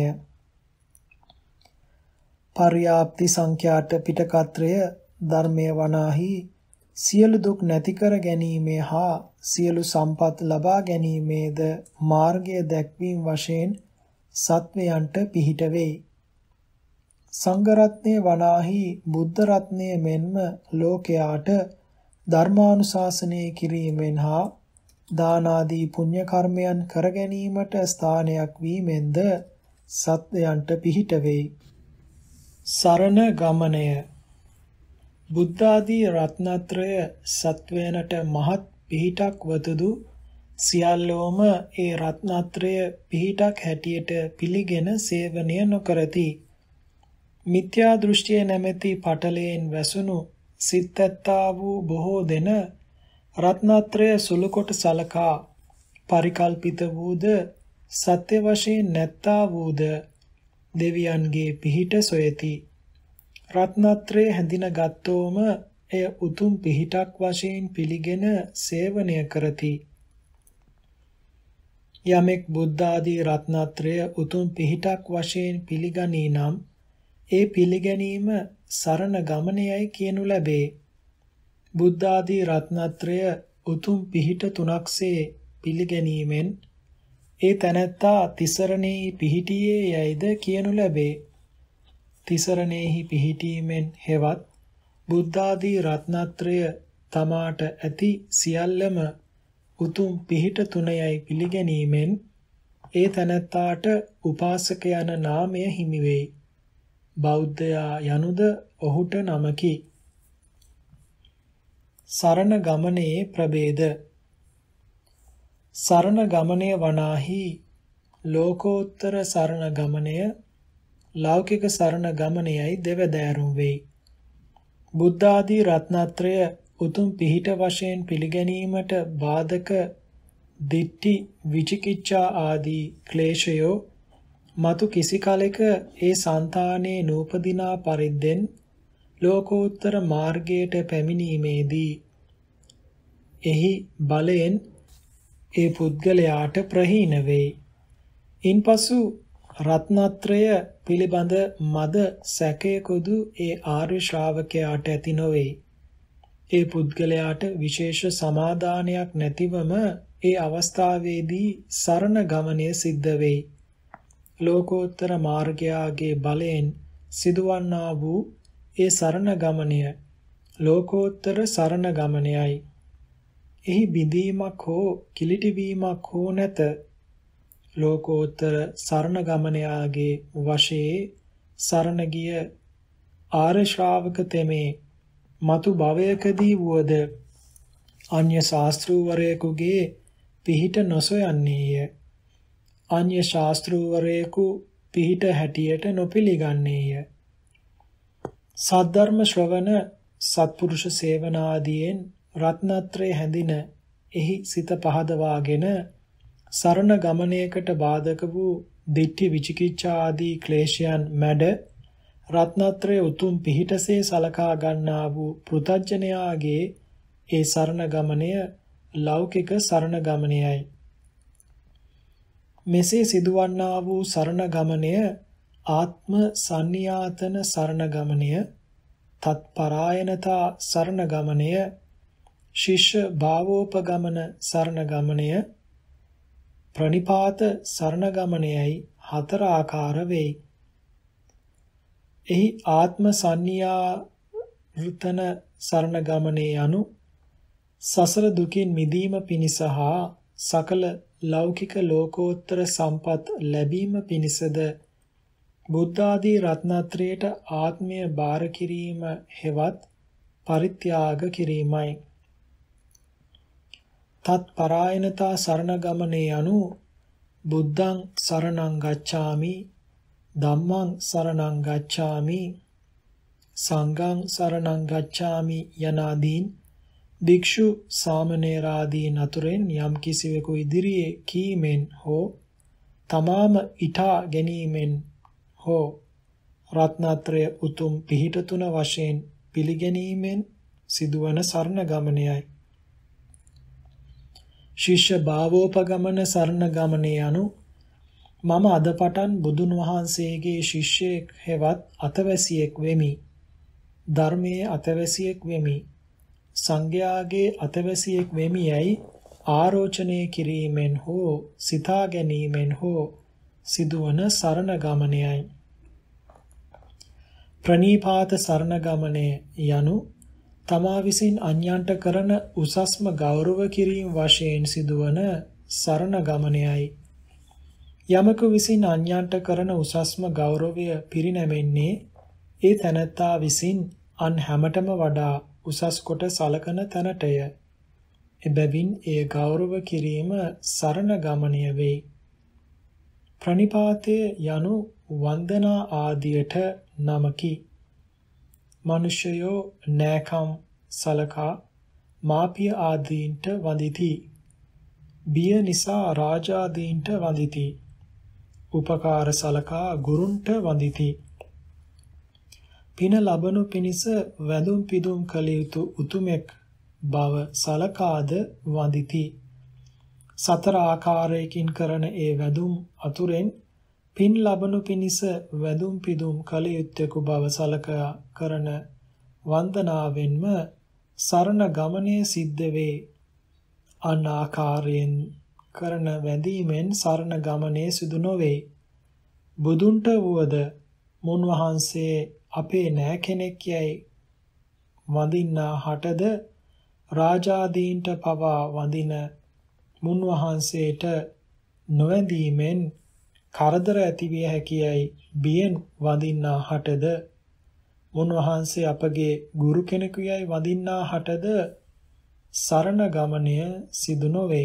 පර්යාප්ති සංඛ්‍යාත පිටකත්‍රය ධර්මයේ වනාහි සියලු දුක් නැති කර ගැනීමේ හා සියලු සම්පත් ලබා ගැනීමේද මාර්ගය දැක්වීම වශයෙන් සත්වයන්ට පිහිට වෙයි. සංඝ රත්නයේ වනාහි බුද්ධ රත්නයේ මෙන්ම ලෝකයාට ධර්මානුශාසනය කිරීමෙන් හා දාන ආදී පුණ්‍ය කර්මයන් කර ගැනීමට ස්ථානයක් වීමෙන්ද සත්වයන්ට පිහිට වෙයි. සරණ ගමනය බුද්ධ ආදී රත්නත්‍රය සත්වයන්ට මහත් පිහිටක් වතුදු සියල්ලෝම ඒ රත්නත්‍රය පිහිටක් හැටියට පිළිගෙන සේවනය නොකරති. මිත්‍යා දෘෂ්ටිය නැමැති පටලයෙන් වැසුණු සිත්ත්තා වූ බොහෝ දෙන රත්නත්‍රය සුළු කොට සලකා පරිකල්පිත වූද සත්‍ය වශයෙන් නැත්තා වූද දෙවියන්ගේ පිහිට සොයති. රත්නත්‍රය හැඳින ගත්තෝම එය උතුම් පිහිටක් වශයෙන් පිළිගෙන සේවනය කරති. යමෙක් බුද්ධ ආදී රත්නත්‍රය උතුම් පිහිටක් වශයෙන් පිළිගනී නම් ඒ පිළිගැනීම සරණ ගමනයයි කියනු ලැබේ. බුද්ධ ආදී රත්නත්‍රය උතුම් පිහිට තුනක්සේ පිළිගැනීමෙන් ඒ තැනැත්තා තිසරණෙහි පිහිටියේ යයිද කියනු ලැබේ. තිසරණෙහි පිහිටීමෙන් හෙවත් බුද්ධ ආදී රත්නත්‍රය තමාට ඇති සියල්ලම උතුම් පිහිට තුනයයි පිළිගැනීමෙන් ඒ තැනැත්තාට උපාසක යන නාමය හිමි වෙයි. බෞද්ධයා යනුද ඔහුට නමකි. සරණ ගමනේ ප්‍රභේද සරණ ගමනය වනාහි ලෝකෝත්තර සරණ ගමනය ලෞකික සරණ ගමනයයි දෙවදෑරුම් වෙයි. බුද්ධ ආදී රත්නත්‍රය උතුම් පිහිට වශයෙන් පිළිගැනීමට බාධක දිට්ඨි විචිකිච්ඡා ආදී ක්ලේශයෝ මතු කිසි කලෙක ඒ సంతානයේ නූපදිනා පරිද්දෙන් ලෝකෝත්තර මාර්ගයට පැමිණීමේදී එහි බලයෙන් ඒ පුද්ගලයාට ප්‍රහීන වෙයි. ඉන්පසු රත්නත්‍රය පිළිබඳ මද සැකයකුදු ඒ ආර්ය ශ්‍රාවකයාට ඇති නොවේ. ඒ පුද්ගලයාට විශේෂ සමාදානයක් නැතිවම ඒ අවස්ථාවේදී සරණ ගමනය සිද්ධ වෙයි. ලෝකෝත්තර මාර්ගයාගේ බලයෙන් සිදුවන්නා වූ ඒ සරණ ගමනය ලෝකෝත්තර සරණ ගමනයයි. එහි බිඳීමක් හෝ කිලිටිවීමක් හෝ නැත. ලෝකෝත්තර සරණ ගමනයාගේ වශයේ සරණ ගිය ආර්ය ශ්‍රාවක තෙමේ මතු භවයකදී වුවද අන්‍ය ශාස්ත්‍රූවරයෙකුගේ පිහිට නොසොයන්නේය. අන්‍ය ශාස්ත්‍රූවරයෙකු පිහිට හැටියට නොපිළිගන්නේය. සද්ධර්ම ශ්‍රවණ සත්පුරුෂ සේවනාදියෙන් රත්නත්‍රය හැඳින එහි සිත පහදවාගෙන සරණ ගමනයකට බාධක වූ දිට්ඨි විචිකිච්ඡා ආදී ක්ලේශයන් මැඩ රත්නත්‍රය උතුම් පිහිටසේ සලකා ගන්නා වූ පෘථග්ජනයාගේ ඒ සරණ ගමනය ලෞකික සරණ ගමනයයි. මෙසේ සිදුවන්නා වූ සරණ ගමනය ආත්ම සංනියාතන සරණ ගමනය, තත්පරායනතා සරණ ගමනය, ශිෂ්‍ය භාවෝපගමන සරණ ගමනය, ප්‍රණිපාත සරණ ගමනයයි හතර ආකාර වෙයි. එහි ආත්ම සංනියාතන සරණ ගමනේ යනු සසර දුකින් මිදීම පිණිස හා සකල ලෞකික ලෝකෝත්තර සම්පත් ලැබීම පිණිසද බුද්ධ ආදී රත්නත්‍රයට ආත්මය බාර කිරීම හෙවත් පරිත්‍යාග කිරීමයි. තත් පරායනතා සරණ ගමනේ යනු බුද්ධං සරණං ගච්ඡාමි, ධම්මං සරණං ගච්ඡාමි, සංඝං සරණං ගච්ඡාමි යනාදීන් භික්ෂු සාමණේරාදී නතුරෙන් යම් කිසිවෙකු ඉදිරියේ කීමෙන් හෝ තමාම ඊටා ගැනීමෙන් හෝ රත්නත්‍රය උතුම් පිහිට තුන වශයෙන් පිළිගැනීමෙන් සිදුවන සරණ ගමනයයි. ශිෂ්‍ය භාවෝපගමන සරණ ගමනේ යනු මම අද පටන් බුදුන් වහන්සේගේ ශිෂ්‍යයෙක් හෙවත් අතවැසියෙක් වෙමි. ධර්මයේ අතවැසියෙක් වෙමි. සංඝයාගේ අතවැසියෙක් වෙමි යයි ආරෝචනය කිරීමෙන් හෝ සිතා ගැනීමෙන් හෝ සිදුවන සරණ ගමනයයි. ප්‍රණීපාත සරණ ගමනේ යනු තමා විසින් අන්‍යයන්ට කරන උසස්ම ගෞරව කිරීම වශයෙන් සිදුවන සරණ ගමනයයි. යමක විසින් අන්‍යයන්ට කරන උසස්ම ගෞරවය පිරිනැමෙන්නේ ඒ තැනැත්තා විසින් අන් හැමතෙම වඩා උසස් කොට සලකන තැනටය. එබැවින් ඒ ගෞරව කිරීම සරණ ගමනය වේ. ප්‍රණිපාතය යනු වන්දනා ආදියට නමකි. මනුෂ්‍යයෝ නෑකම් සලකා මාපිය ආදීන්ට වඳිති. බිය නිසා රාජාදීන්ට වඳිති. උපකාර සලකා ගුරුන්ට වඳිති. පින ලබනු පිණිස වැඳුම් පිදුම් කළ යුතු උතුමෙක් බව සලකාද වඳිති. සතර ආකාරයකින් කරන ඒ වැඳුම් අතුරෙන් පින් ලබනු පිණිස වැඳුම් පිදුම් කළ යුත්තේකු බව සලකා කරන වන්දනාවෙන්ම සරණ ගමනේ සිද්ධ වේ. අන් ආකාරයෙන් කරන වැඳීමෙන් සරණ ගමනේ සිදු නොවේ. බුදුන්ට වුවද මුන් වහන්සේ අපේ නෑ කෙනෙක් යයි වඳින්නා හටද රාජාදීන්ට පවා වඳින මුන් වහන්සේට නොවැඳීමෙන් කරදර ඇතිවිය හැකියයි බියෙන් වඳින්නා හටද මුන් වහන්සේ අපගේ ගුරු කෙනෙකු යයි වඳින්නා හටද සරණ ගමනය සිදු නොවේ.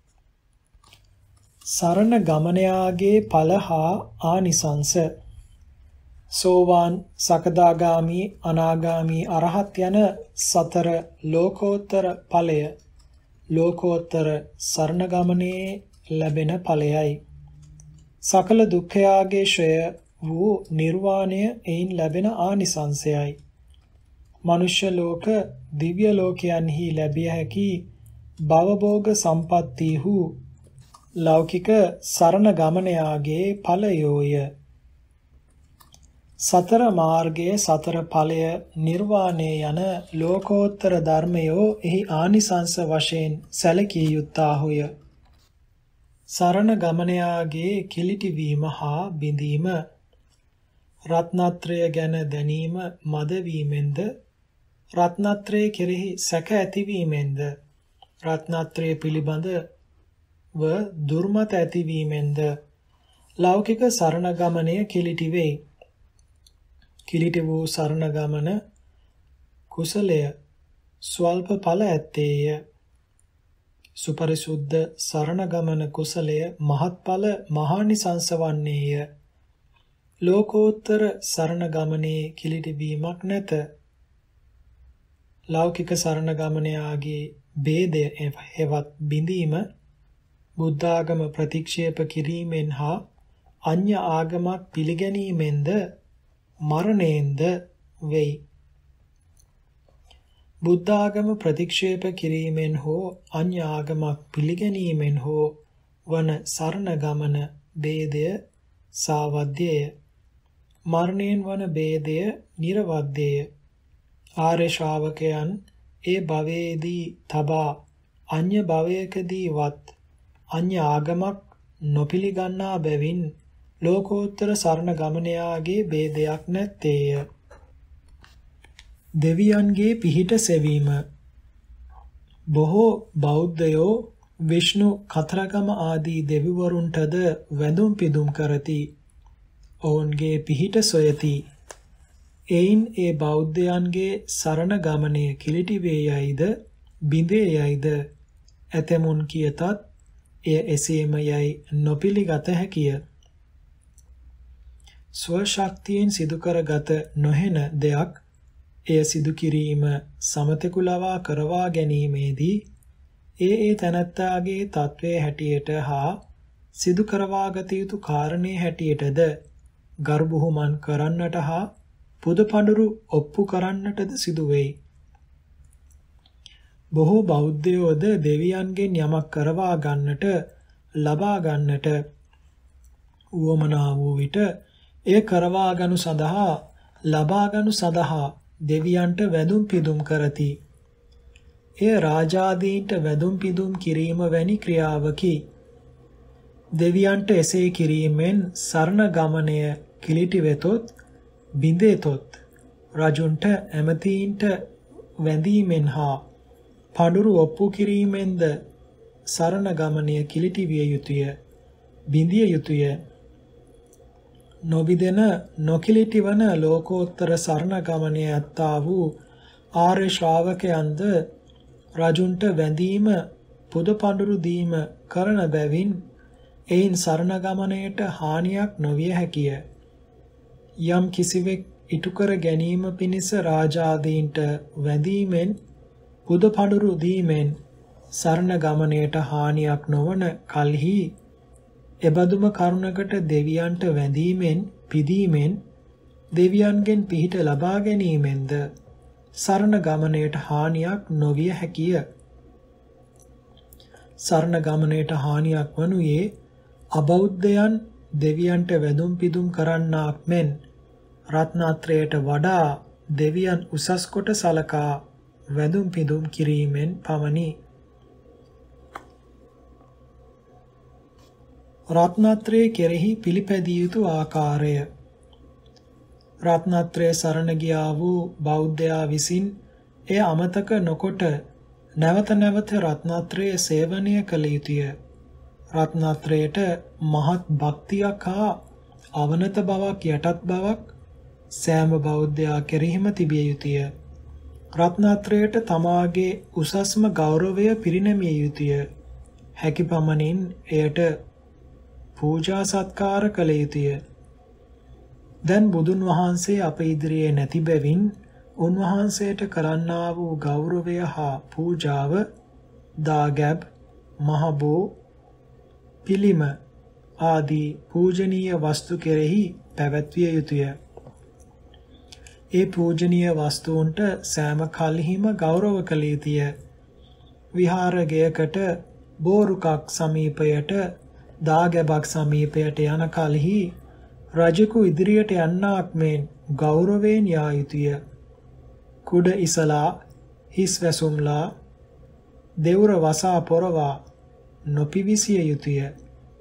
සරණ ගමනයාගේ ඵල හා ආනිසංස. සෝවාන් සකදාගාමි අනාගාමි අරහත් යන සතර ලෝකෝත්තර ඵලය ලෝකෝත්තර සරණ ගමනේ ලැබෙන ඵලයයි. සකල දුක්ඛයාගේ ශ්‍රය වූ නිර්වාණය එයින් ලැබෙන ආනිසංසයයි. මනුෂ්‍ය ලෝක දිව්‍ය ලෝකයන්හි ලැබිය හැකි භවභෝග සම්පත්තිහු ලෞකික සරණ ගමනයාගේ ඵලයෝය. සතර මාර්ගයේ සතර ඵලය නිර්වාණය යන ලෝකෝත්තර ධර්මයෝ එහි ආනිසංස වශයෙන් සැලකිය යුත්තාහුය. සරණ ගමනයාගේ කිලිටිවීම හා බිඳීම රත්නත්‍රය ගැන දැනීම මද වීමෙන්ද රත්නත්‍රය කෙරෙහි සැක ඇතිවීමෙන්ද රත්නත්‍රය පිළිබඳව දුර්මත ඇතිවීමෙන්ද ලෞකික සරණ ගමනය කිලිටි වෙයි. කිලිටි වූ සරණ ගමන කුසලය ස්වල්ප ඵල ඇත්තේය. සුපරිසුද්ධ සරණ ගමන කුසලය මහත්ඵල මහානිසංස වන්නේය. ලෝකෝත්තර සරණ ගමනේ කිලිටි වීමක් නැත. ලෞකික සරණ ගමනයාගේ ભેදය හෙවත් බිඳීම බුද්ධ ආගම ප්‍රතික්ෂේප කිරීමෙන් හා අන්‍ය ආගමක් පිළිගැනීමෙන්ද මරණයෙන්ද වෙයි. බුද්ධ ආගම ප්‍රතික්ෂේප කිරීමෙන් හෝ අන්‍ය ආගමක් පිළිගැනීමෙන් හෝ වන සරණ ගමන ભેදය සාවද්‍යය. මරණයෙන් වන ભેදය නිර්වද්‍යය. ආර්ය ශ්‍රාවකයන් ඒ භවයේදී තබා අන්‍ය භවයකදීවත් අන්‍ය ආගමක් නොපිළිගන්නා බැවින් ලෝකෝත්තර සරණ ගමනයාගේ ભેදයක් නැත්තේය. දෙවියන්ගේ පිහිට සෙවීම බොහෝ බෞද්ධයෝ විෂ්ණු කතරගම ආදී දෙවිවරුන්ටද වැඳුම් පිදුම් කරති. ඔවුන්ගේ පිහිට සොයති. එයින් ඒ බෞද්ධයන්ගේ සරණ ගමනය කිලිටි වේ යයිද බිඳේ යයිද ඇතැමුන් කියතත් එය එසේම යයි නොපිළිගත හැකිය. ස්වශක්තියෙන් සිදු කරගත නොහෙන දෙයක් එය සිදු කිරීම සමතෙකු ලවා කරවා ගැනීමේදී ඒ ඒ තැනැත්තාගේ තත්වයේ හැටියට හා සිදු කරවාගත යුතු කාරණේ හැටියටද ගර්භුහුමන් කරන්නට හා පුදපඬුරු ඔප්පු කරන්නටද සිදු වෙයි. බොහෝ බෞද්ධයෝද දෙවියන්ගෙන් යමක් කරවා ගන්නට ලබා ගන්නට උවමනා වූ විට එය කරවා ගනු සඳහා ලබා ගනු සඳහා දෙවියන්ට වැඳුම් පිදුම් කරති. එය රාජාදීන්ට වැඳුම් පිදුම් කිරීම වැනි ක්‍රියාවකි. දෙවියන්ට එසේ කිරීමෙන් සරණ ගමනය කිලිටි වෙතොත් බිඳේතොත් රජුන්ට ඇමතීන්ට වැඳීමෙන් හා පඬුරු ඔප්පු කිරීමෙන්ද සරණ ගමනය කිලිටි විය යුතුය බිඳිය යුතුය. නොබිදෙන නොකිලිටි වන ලෝකෝත්තර සරණ ගමනේ ඇත්තා වූ ආර්ය ශ්‍රාවකයන්ද රජුන්ට වැඳීම පුද පඬුරු දීම කරන බැවින් එයින් සරණ ගමනයට හානියක් නොවිය හැකිය. යම් කිසිවෙක් ඉටු කර ගැනීම පිණිස රාජාදීන්ට වැඳීමෙන් පුද පඬුරු දීමෙන් සරණ ගමනයට හානියක් නොවන කල්හි එබඳුම කරුණකට දෙවියන්ට වැඳීමෙන් පිදීමෙන් දෙවියන්ගෙන් පිහිට ලබා ගැනීමෙන්ද සරණ ගමනයට හානියක් නොවිය හැකිය. සරණ ගමනයට හානියක් වනුයේ අබෞද්ධයන් දෙවියන්ට වැඳුම් පිදුම් කරන්නාක් මෙන් රත්නත්‍රයට වඩා දෙවියන් උසස් කොට සලකා වැඳුම් පිදුම් කිරීමෙන් පමණි. රත්නත්‍රයේ කෙරෙහි පිළිපැදිය යුතු ආකාරය. රත්නත්‍රය සරණ ගියා වූ බෞද්ධයා විසින් එය අමතක නොකොට නැවත නැවත රත්නත්‍රයේ සේවනය කළ යුතුය. රත්නත්‍රයට මහත් භක්තියක් හා අවනත බවක් යටත් බවක් සෑම බෞද්ධයා කෙරෙහිම තිබිය යුතුය. රත්නත්‍රයට තමාගේ උසස්ම ගෞරවය පිරිනැමිය යුතුය. හැකි පමණින් එයට පූජා සත්කාර කළ යුතුය. දැන් බුදුන් වහන්සේ අප ඉදිරියේ නැති බැවින් උන්වහන්සේට කරන්නා වූ ගෞරවය හා පූජාව දාගැබ්, මහබෝ, පිළිම ආදී පූජනීය වස්තු කෙරෙහි පැවැත්විය යුතුය. ඒ පූජනීය වස්තුන්ට සෑම කල්හිම ගෞරව කළ යුතුය. විහාරගයකට බෝරුකක් සමීපයට දාගැබක් සමීපයට යන කලෙහි රජෙකු ඉදිරියට යන්නාක් මෙන් ගෞරවයෙන් යා යුතුය. කුඩ ඉසලා හිස් වැසුම්ලා දෙවුර වසා පොරවා නොපිවිසිය යුතුය.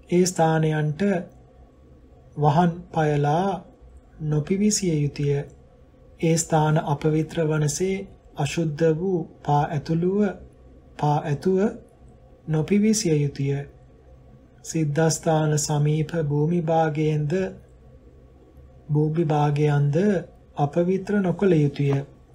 ඒ ස්ථානයන්ට වහන් පයලා නොපිවිසිය යුතුය. ඒ ස්ථාන අපවිත්‍ර වනසේ අශුද්ධ වූ පා ඇතුළුව පා ඇතුව නොපිවිසිය යුතුය. සිද්ධාස්ථාන සමීප භූමි භාගයෙන්ද භූමි භාගයන්ද අපවිත්‍ර නොකළ යුතුය.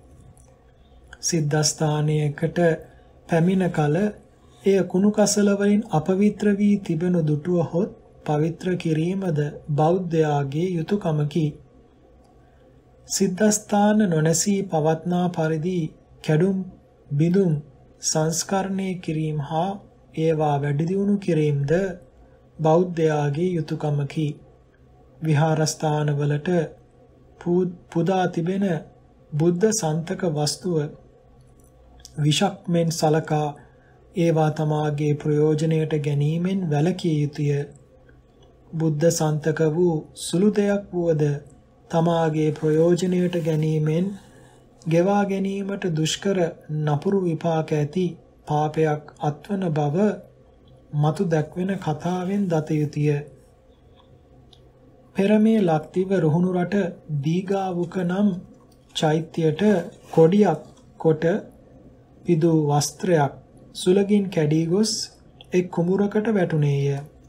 සිද්ධාස්ථානයකට පැමිණ කල එය කුණු කසල වලින් අපවිත්‍ර වී තිබෙනු දුටුවහොත් පවිත්‍ර කිරීමද බෞද්ධයාගේ යුතුයකමකි. සිද්ධාස්ථාන නොනැසී පවත්නා පරිදි කැඩුම් බිඳුම් සංස්කරණය කිරීම හා ඒවා වැඩි දියුණු කිරීමද බෞද්ධයාගේ යුතුයකමකි. විහාරස්ථානවලට පුදා තිබෙන බුද්ධ සන්තක වස්තුව විෂක් මෙන් සලකා ඒවා තමාගේ ප්‍රයෝජනයට ගැනීමෙන් වැළකිය යුතුය. බුද්ධ සන්තක වූ සුළු දෙයක් වුවද තමාගේ ප්‍රයෝජනයට ගැනීමෙන් ගෙවා ගැනීමට දුෂ්කර නපුරු විපාක ඇති පාපයක් අත්වන බව මතු දැක්වෙන කතාවෙන් දත යුතුය. පෙර මේ ලක්දිව රුහුණු රට දීගාවුක නම් චෛත්‍යයට කොඩියක් කොට පිදූ වස්ත්‍රයක් සුලගින් කැඩී ගොස් එක් කුඹුරකට වැටුණේය.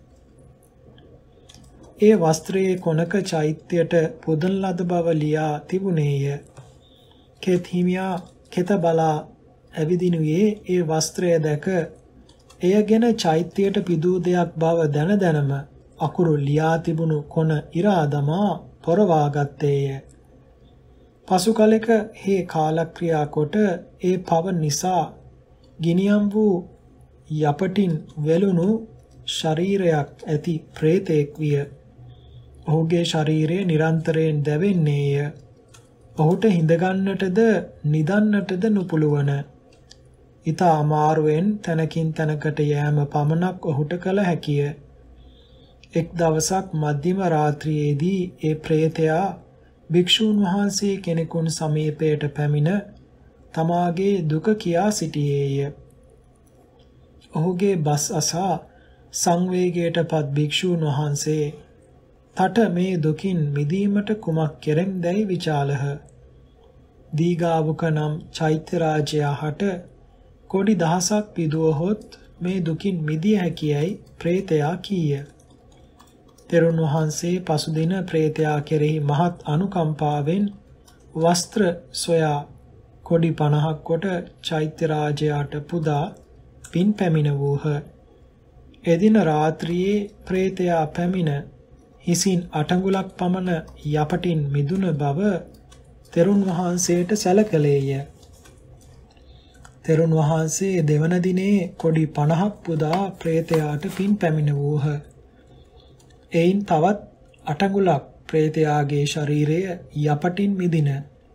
ඒ වස්ත්‍රයේ කොනක චෛත්‍යයට පුදන ලද බව ලියා තිබුණේය. කෙත් හිමියා කෙත බලා ඇවිදිනුයේ ඒ වස්ත්‍රය දැක එයගෙන චෛත්‍යයට පිදූ දෙයක් බව දැන දැනම අකුරු ලියා තිබුණු කොන ඉරා දමා පොරවා ගත්තේය. පසු කලෙක හේ කාලක්‍රියා කොට ඒ පව නිසා ගිනියම් වූ යපටින් වෙලුණු ශරීරයක් ඇති ප්‍රේතෙක් විය. ඔහුගේ ශරීරය නිරන්තරයෙන් දැවෙන්නේය. ඔහුට හිඳගන්නටද නිදන්නටද නොපුළුවන. ඊතා අමාරුවෙන් තනකින් තනකට යෑම පමණක් ඔහුට කළ හැකිය. එක් දවසක් මධ්‍යම රාත්‍රියේදී ඒ ප්‍රේතයා භික්ෂූන් වහන්සේ කෙනෙකුන් සමීපයට පැමිණ තමාගේ දුක කියා සිටියේය. ඔහුගේ බස් අසා සංවේගයටපත් භික්ෂූන් වහන්සේ තට මේ දුකින් මිදීමට කුමක් කෙරෙම්දැයි විචාලහ. දීගාවුක නම් චෛත්‍ය රාජයා හට කොඩි දහසක් පිදුවහොත් මේ දුකින් මිදිය හැකියයි ප්‍රේතයා කීය. තෙරුන් වහන්සේ පසුදින ප්‍රේතයා කෙරෙහි මහත් අනුකම්පාවෙන් වස්ත්‍ර සොයා කොඩි පනහක් කොට චෛත්‍ය රාජයාට පුදා පින් පැමිණ වූහ. එදින රාත්‍රියේ ප්‍රේතයා පැමිණ හිසින් අටඟුලක් පමණ යපටින් මිදුන බව තෙරුන් වහන්සේට සැලකලේය. තෙරුන් වහන්සේ දෙවන දිනේ කොඩි පනහක් පුදා ප්‍රේතයාට පින් පැමිණ වූහ. එයින් තවත් අටඟුලක් ප්‍රේතයාගේ ශරීරය යපටින් මිදින.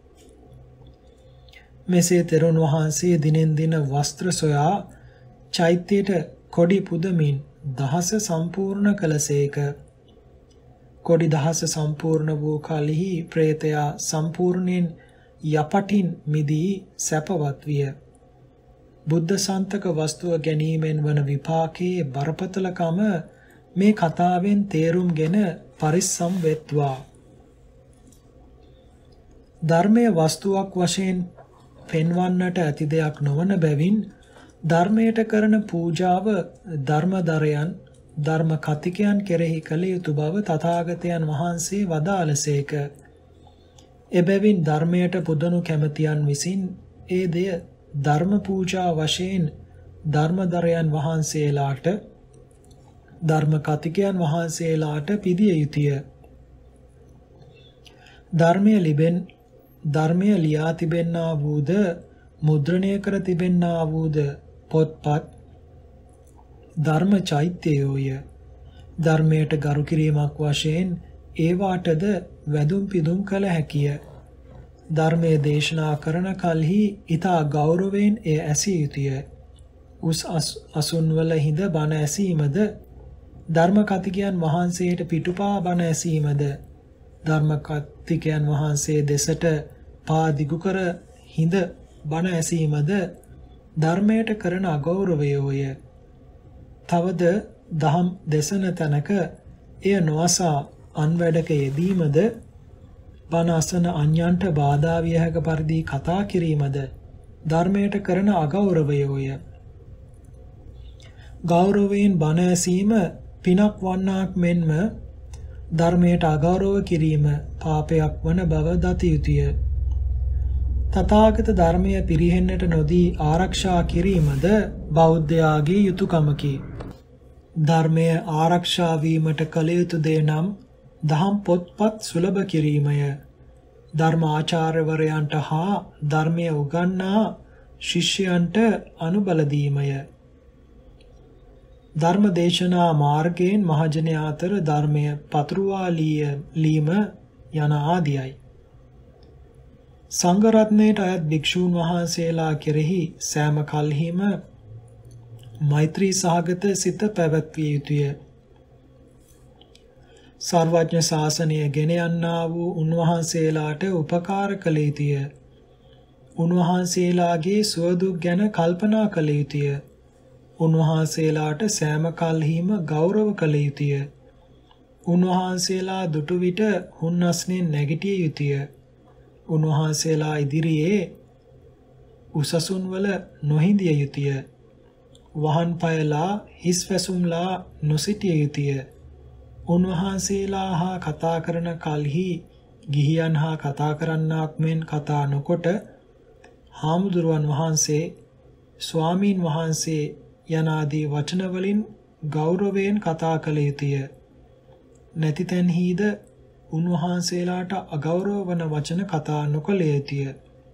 මෙසේ තෙරුන් වහන්සේ දිනෙන් දින වස්ත්‍ර සොයා චෛත්‍යයට කොඩි පුදමින් දහස සම්පූර්ණ කළසේක. කොඩි දහස සම්පූර්ණ වූ කලෙහි ප්‍රේතයා සම්පූර්ණයෙන් යපටින් මිදී සැපවත් විය. බුද්ධ සන්තක වස්තුව ගැනීමෙන් වන විපාකයේ බරපතලකම මේ කතාවෙන් තේරුම්ගෙන පරිස්සම් වෙත්වා. ධර්මයේ වස්තුවක් වශයෙන් පෙන්වන්නට ඇති දෙයක් නොවන බැවින් ධර්මයට කරන පූජාව ධර්මදරයන් ධර්ම කතිකයන් කෙරෙහි කළ යුතු බව තථාගතයන් වහන්සේ වදාළසේක. එබැවින් ධර්මයට පුදනු කැමැතියන් විසින් ඒ දෙය ධර්ම පූජා වශයෙන් ධර්මදරයන් වහන්සේලාට ධර්ම කතිකයන් වහන්සේලාට පිදිය යුතුය. ධර්මය ලිබෙන් ධර්මය ලියා තිබෙන්නා වූද මුද්‍රණය කර තිබෙන්නා වූද පොත්පත් ධර්ම චෛත්‍යයෝය. ධර්මයට ගරු කිරීමක් වශයෙන් ඒවාටද වැදුම් පිදුම් කළ හැකිය. ධර්මයේ දේශනා කරන කල්හි ඊතා ගෞරවයෙන් එය ඇසිය යුතුය. උස් අසුන්වල හිඳ බණ ඇසීමද ධර්ම කතිකයන් වහන්සේට පිටුපා බණ ඇසීමද ධර්ම කතිකයන් වහන්සේ දෙසට පා දිගු කර හිඳ බණ ඇසීමද ධර්මයට කරන අගෞරවයෝය. තවද දහම් දෙසන තැනක එය නොඅසා අන් වැඩක යෙදීමද බණ අසන අන්‍යයන්ට බාධා විය හැකි පරිදි කතා කිරීමද ධර්මයට කරන අගෞරවයෝය. ගෞරවයෙන් බණ ඇසීම පිනක් වන්නාක් මෙන්ම ධර්මයට අගෞරව කිරීම පාපයක් වන බව දත යුතුය. තථාගත ධර්මය පිරිහෙන්නට නොදී ආරක්ෂා කිරීමද බෞද්ධයාගේ යුතුයකමකි. ධර්මය ආරක්ෂා වීමට කළ යුතු දේ නම් දහම් පොත්පත් සුලභ කිරීමය. ධර්ම ආචාර්යවරයන්ට හා ධර්මය උගන්නා ශිෂ්‍යයන්ට අනුබල දීමය. ධර්ම දේශනා මාර්ගයෙන් මහජනයා අතර ධර්මය පතුරවා ලීම යන ආදියයි. සංඝ රත්නයට අයත් භික්ෂූන් වහන්සේලා කෙරෙහි සෑම කල්හිම මෛත්‍රී සහගත සිත පැවැත්විය යුතුය. සර්වඥ ශාසනය ගෙන යන්නා වූ උන්වහන්සේලාට උපකාර කළ යුතුය. උන්වහන්සේලාගේ සුවදුක් ගැන කල්පනා කළ යුතුය. උන්වහන්සේලාට සෑම කල්හිම ගෞරව කළ යුතුය. උන්වහන්සේලා දුටු විට හුන්නස්නෙන් නැගිටිය යුතුය. උන්වහන්සේලා ඉදිරියේ උසසුන් වල නොහිඳිය යුතුය. වහන් පයලා හිස් වැසුම්ලා නොසිටිය යුතුය. උන්වහන්සේලා හා කතා කරන කල්හි ගිහියන් හා කතා කරන්නාක් මෙන් කතා නොකොට හාමුදුරුවන් වහන්සේ, ස්වාමීන් වහන්සේ යනාදී වචන වලින් ගෞරවයෙන් කතා කළ යුතුය. නැති තැන්හිද උන්වහන්සේලාට අගෞරව වන වචන කතා නොකළ යුතුය.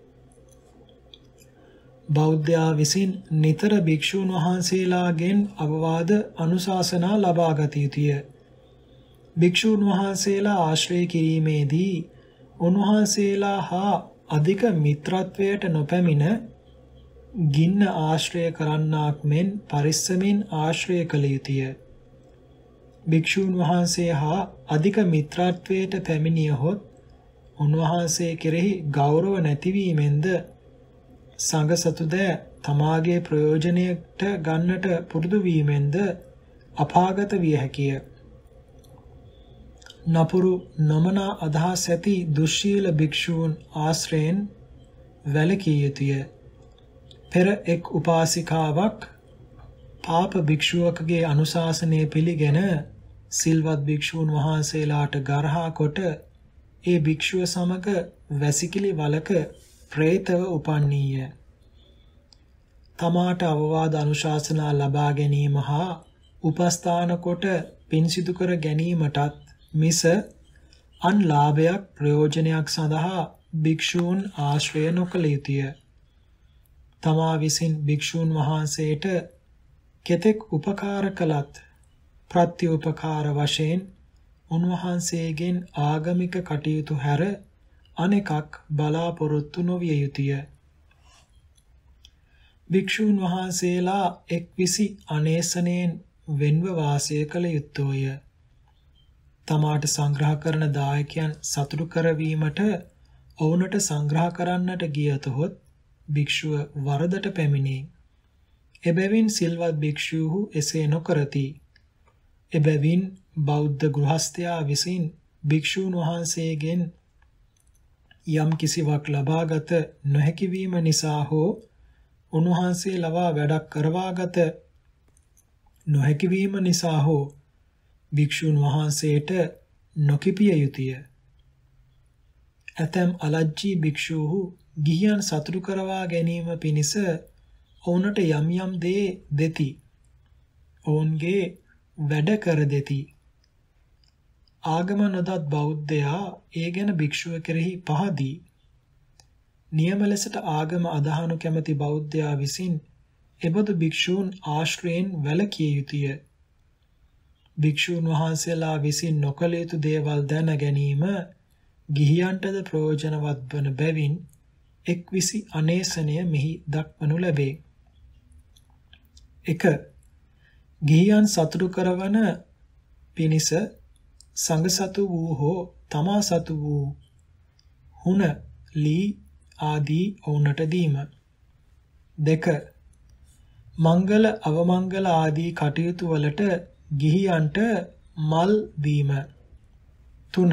බෞද්ධයා විසින් නිතර භික්ෂූන් වහන්සේලාගෙන් අවවාද අනුශාසනා ලබා ගත යුතුය. භික්ෂූන් වහන්සේලා ආශ්‍රය කිරීමේදී උන්වහන්සේලා හා අධික මිත්‍රත්වයට නොපැමිණ ගින්න ආශ්‍රය කරන්නාක් මෙන් පරිස්සමින් ආශ්‍රය කළ යුතුය. භික්ෂූන් වහන්සේ හා අධික මිත්‍රත්වයට පැමිණියහොත් උන්වහන්සේ කෙරෙහි ගෞරව නැතිවීමෙන්ද සංඝ සතුද තමාගේ ප්‍රයෝජනයට ගන්නට පුරුදු වීමෙන්ද අපාගත විය හැකිය. නපුරු නොමනා අදහස් ඇති දුස්සීල භික්ෂූන් ආශ්‍රයෙන් වැළකී යුතුය. පෙර එක් උපාසිකාවක් පාප භික්ෂුවකගේ අනුශාසනය පිළිගෙන සිල්වත් භික්ෂූන් වහන්සේලාට ගරහා කොට ඒ භික්ෂුව සමග වැසිකිලි වලක ප්‍රේතව උපන්නීය. තමාට අවවාද අනුශාසනා ලබා ගැනීම හා උපස්ථාන කොට පින් සිදු කර ගැනීමටත් මිස අන් ලාභයක් ප්‍රයෝජනයක් සඳහා භික්ෂූන් ආශ්‍රය නොකළ යුතුය. තමා විසින් භික්ෂූන් වහන්සේට කෙතෙක් උපකාර කළත් ප්‍රත්‍යඋපකාර වශයෙන් උන්වහන්සේගෙන් ආගමික කටයුතු හැර අනෙකක් බලාපොරොත්තු නොවිය යුතුය. භික්ෂූන් වහන්සේලා එක්විසි අනේසණයෙන් වෙන්ව වාසය කළ යුත්තෝය. තමාට සංග්‍රහ කරන දායකයන් සතුටු කරවීමට ඔවුනට සංග්‍රහ කරන්නට ගියතොත් භික්ෂුව වරදට පැමිණේ. එබැවින් සිල්වත් භික්ෂූහු එසේ නොකරති. එබැවින් බෞද්ධ ගෘහස්ථයා විසින් භික්ෂූන් වහන්සේගෙන් යම් කිසිවක් ලබාගත නොහැකි වීම නිසා හෝ උන්වහන්සේ ලවා වැඩක් කරවාගත නොහැකි වීම නිසා හෝ භික්ෂූන් වහන්සේට නොකිපිය යුතුය. ඇතැම් අලජ්ජී භික්ෂූහු ගිහියන් සතුටු කරවා ගැනීම පිණිස ඔවුන්ට යම් යම් දේ දෙති. ඔවුන්ගේ වැඩ කර දෙති. ආගම නොදත් බෞද්ධයා ඒ ගැන භික්ෂුව කෙරෙහි පහදී. නියම ලෙසට ආගම අදහනු කැමති බෞද්ධයා විසින් එබඳු භික්ෂූන් ආශ්‍රයෙන් වැළකිය යුතුය. භික්ෂූන් වහන්සේලා විසින් නොකළ යුතු දේවල් දැන ගැනීම ගිහියන්ටද ප්‍රයෝජනවත් වන බැවින් එක්විසි අනේසණය මෙහි දක්වනු ලැබේ. එක. ගිහියන් සතුටු කරවන පිණිස සංඝ සතු වූ හෝ තමා සතු වූ හුන ලී ආදී ඔවුන්ට දීම. දෙක. මංගල අවමංගල ආදී කටයුතු වලට ගිහියන්ට මල් දීම. තුන.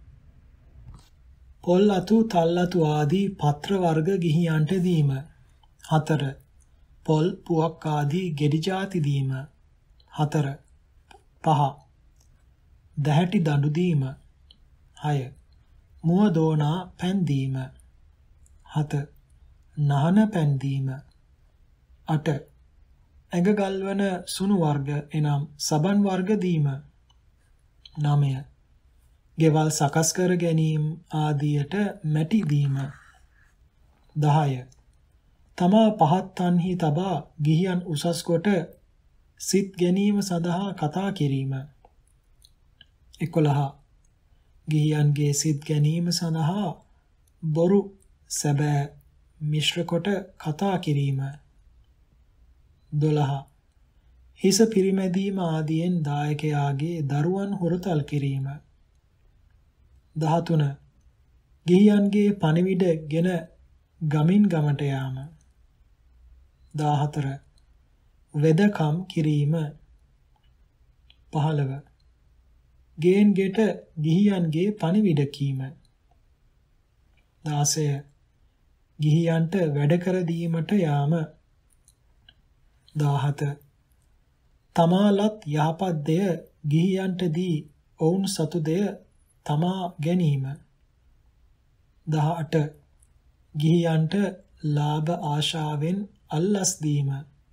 පොල් අතු, තල් අතු ආදී පත්‍ර වර්ග ගිහියන්ට දීම. හතර. පොල්, පුවක් ආදී ගෙඩි ಜಾති දීම. හතර. පහ. දැහැටි දඬු දීම. හය. මුව දෝනා පැන් දීම. හත. නහන පැන් දීම. අට. ඇඟ ගල්වන සුණු වර්ග එනම් සබන් වර්ග දීම. නවය. ගෙවල් සකස් කර ගැනීම ආදියට මැටි දීම. දහය. තමා පහත් තන්හි තබා ගිහියන් උසස් කොට සිත් ගැනීම සඳහා කතා කිරීම. එකොළහ. ගිහියන්ගේ සිත් ගැනීම සඳහා බොරු සැබෑ මිශ්‍ර කොට කතා කිරීම. දොළහ. හිස පිරිමැදීම ආදියෙන් දායකයාගේ දරුවන් හුරතල් කිරීම. දහතුන. ගිහියන්ගේ පණිවිඩ ගෙන ගමින් ගමට යාම. දහහතර. වෙදකම් කිරීම. පහළව. ගෙන් ගෙට ගිහියන්ගේ පණිවිඩ කීම. දාසය. ගිහියන්ට වැඩ කර දීමට යාම. දාහත. තමාලත් යහපත් දෙය ගිහියන්ට දී ඔවුන් සතු දෙය තමා ගැනීම. දහඅට. ගිහියන්ට ලාභ ආශාවෙන් අල්ලස් දීම.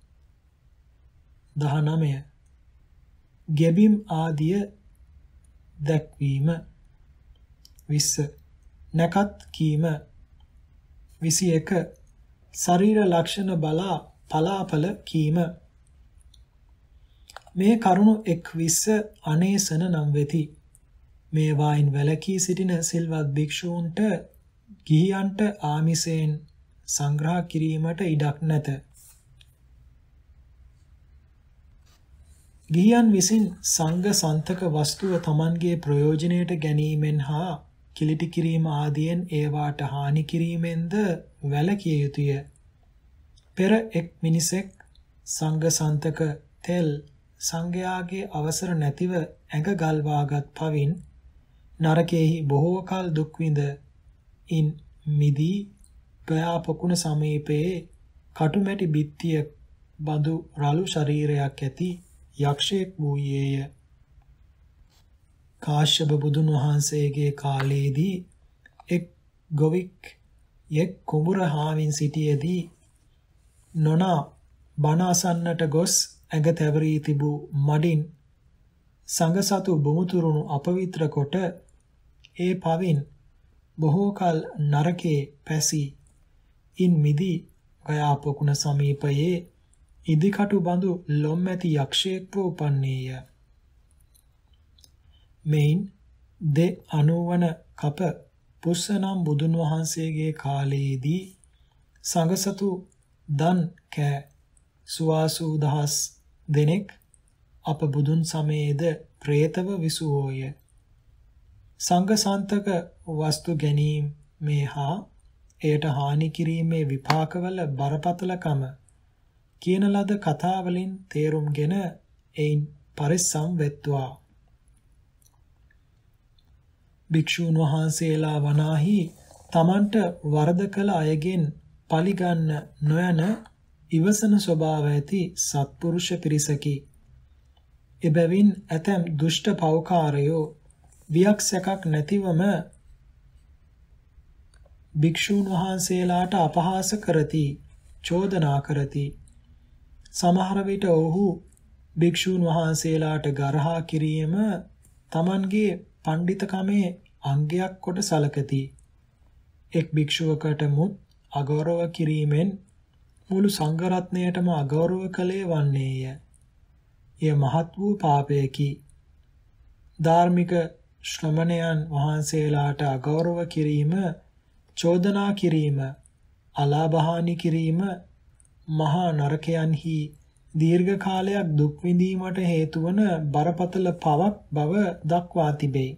දහනවය. ගෙබිම් ආදිය දැක්වීම. විස්ස. නැකත් කීම. විසිඑක. ශරීර ලක්ෂණ බලා පලාපල කීම. මේ කරුණු එක් විස්ස අනේසන නම් වෙති. මේ වයින් වැළකී සිටින සිල්වත් භික්ෂූන්ට ගිහියන්ට ආමිසයෙන් සංග්‍රහ කිරීමට ඉඩක් නැත. ගිහියන් විසින් සංඝ සන්තක වස්තුව තමන්ගේ ප්‍රයෝජනයට ගැනීමෙන් හා කිලිටි කිරීම ආදියෙන් ඒවාට හානි කිරීමෙන්ද වැළකිය යුතුය. පෙර එක් මිනිසෙක් සංඝ සන්තක තෙල් සංඝයාගේ අවසර නැතිව ඇඟ ගල්වාගත් පවින් නරකයෙහි බොහෝ කල දුක් විඳ ඉන් මිදී ගයා පොකුණ සමීපයේ කටුමැටි බිත්තිය බඳු රළු ශරීරයක් ඇති යක්ෂයෙක් වූයේය. කාශ්‍යප බුදුන් වහන්සේගේ කාලයේදී එක් ගොවික් යෙක් කුඹුර හාමින් සිටියේදී නොනා බණ අසන්නට ගොස් ඇඟ තැවරී තිබූ මඩින් සංඝසතු බුමුතුරුණු අපවිත්‍ර කොට ඒ පවින් බොහෝ කල නරකේ පැසී ඉන් මිදී ගයා පොකුණ සමීපයේ ඉදිකටු බඳු ලොම් ඇති යක්ෂයෙක්ව උපන්නේය. මෙයින් දෙ අනුවන කප පුස්ස නම් බුදුන් වහන්සේගේ කාලයේදී සංඝසතු දන් කෑ සුවාසූ දහස් දෙනෙක් අප බුදුන් සමයේද ප්‍රේතව විසුවෝය. සංඝ සන්තක වස්තු ගැනීම මේ හා එයට හානි කිරීමේ විපාකවල බරපතලකම කියන ලද කතාවලින් තේරුම්ගෙන එයින් පරිස්සම් වෙත්වා. භික්ෂූන් වහන්සේලා වනාහි තමන්ට වරද කළ අයගෙන් පලිගන්න නොයන ඉවසන ස්වභාව ඇති සත්පුරුෂ පිරිසකි. එබැවින් ඇතැම් දුෂ්ට පෞකාරයෝ වියක් සැකක් නැතිවම භික්ෂූන් වහන්සේලාට අපහාස කරති, චෝදනා කරති. සමහර විට ඔහු භික්ෂූන් වහන්සේලාට ගරහා කිරීම තමන්ගේ පණ්ඩිතකමේ අංගයක් කොට සලකති. එක් භික්ෂුවකට මුත් අගෞරව කිරීමෙන් මුළු සංඝ රත්නයටම අගෞරව කළේ වන්නේය. එය මහත් වූ පාපයකි. ධාර්මික ශ්‍රමණයන් වහන්සේලාට අගෞරව කිරීම, චෝදනා කිරීම, අලාභහානි කිරීම මහා නරකයන්හි දීර්ඝ කාලයක් දුක් විඳීමට හේතු වන බරපතල පවක් බව දක්වා තිබේ.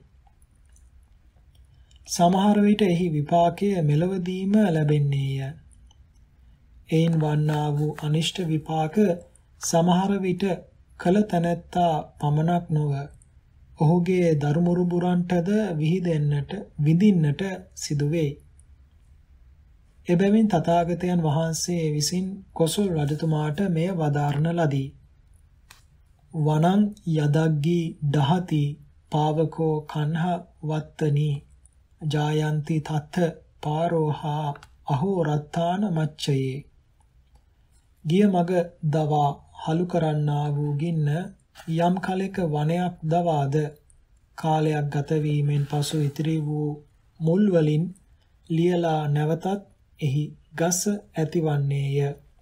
සමහර විට එහි විපාකය මෙලොවදීම ලැබෙන්නේය. එයින් වන්නා වූ අනිෂ්ට විපාක සමහර විට කල තැනැත්තා පමණක් නොව ඔහුගේ දරුමුරුබුරන්ටද විහිදෙන්නට විඳින්නට සිදු වෙයි. එබැවින් තථාගතයන් වහන්සේ විසින් කොසල් රජතුමාට මෙය වදාරන ලදී. වනං යදග්ගී දහති පාවකෝ කන්හ වත්තනි ජායන්ති තත්ත පාරෝහා අහෝ රත්තාන මච්චයේ. ගිය මග දවා හලු කරන්නා වූ ගින්න යම් කලෙක වනයක් දවාද කාලයක් ගත වීමෙන් පසු ඉතිරි වූ මුල් වලින් ලියලා නැවතත් එහි ගස ඇතිවන්නේය.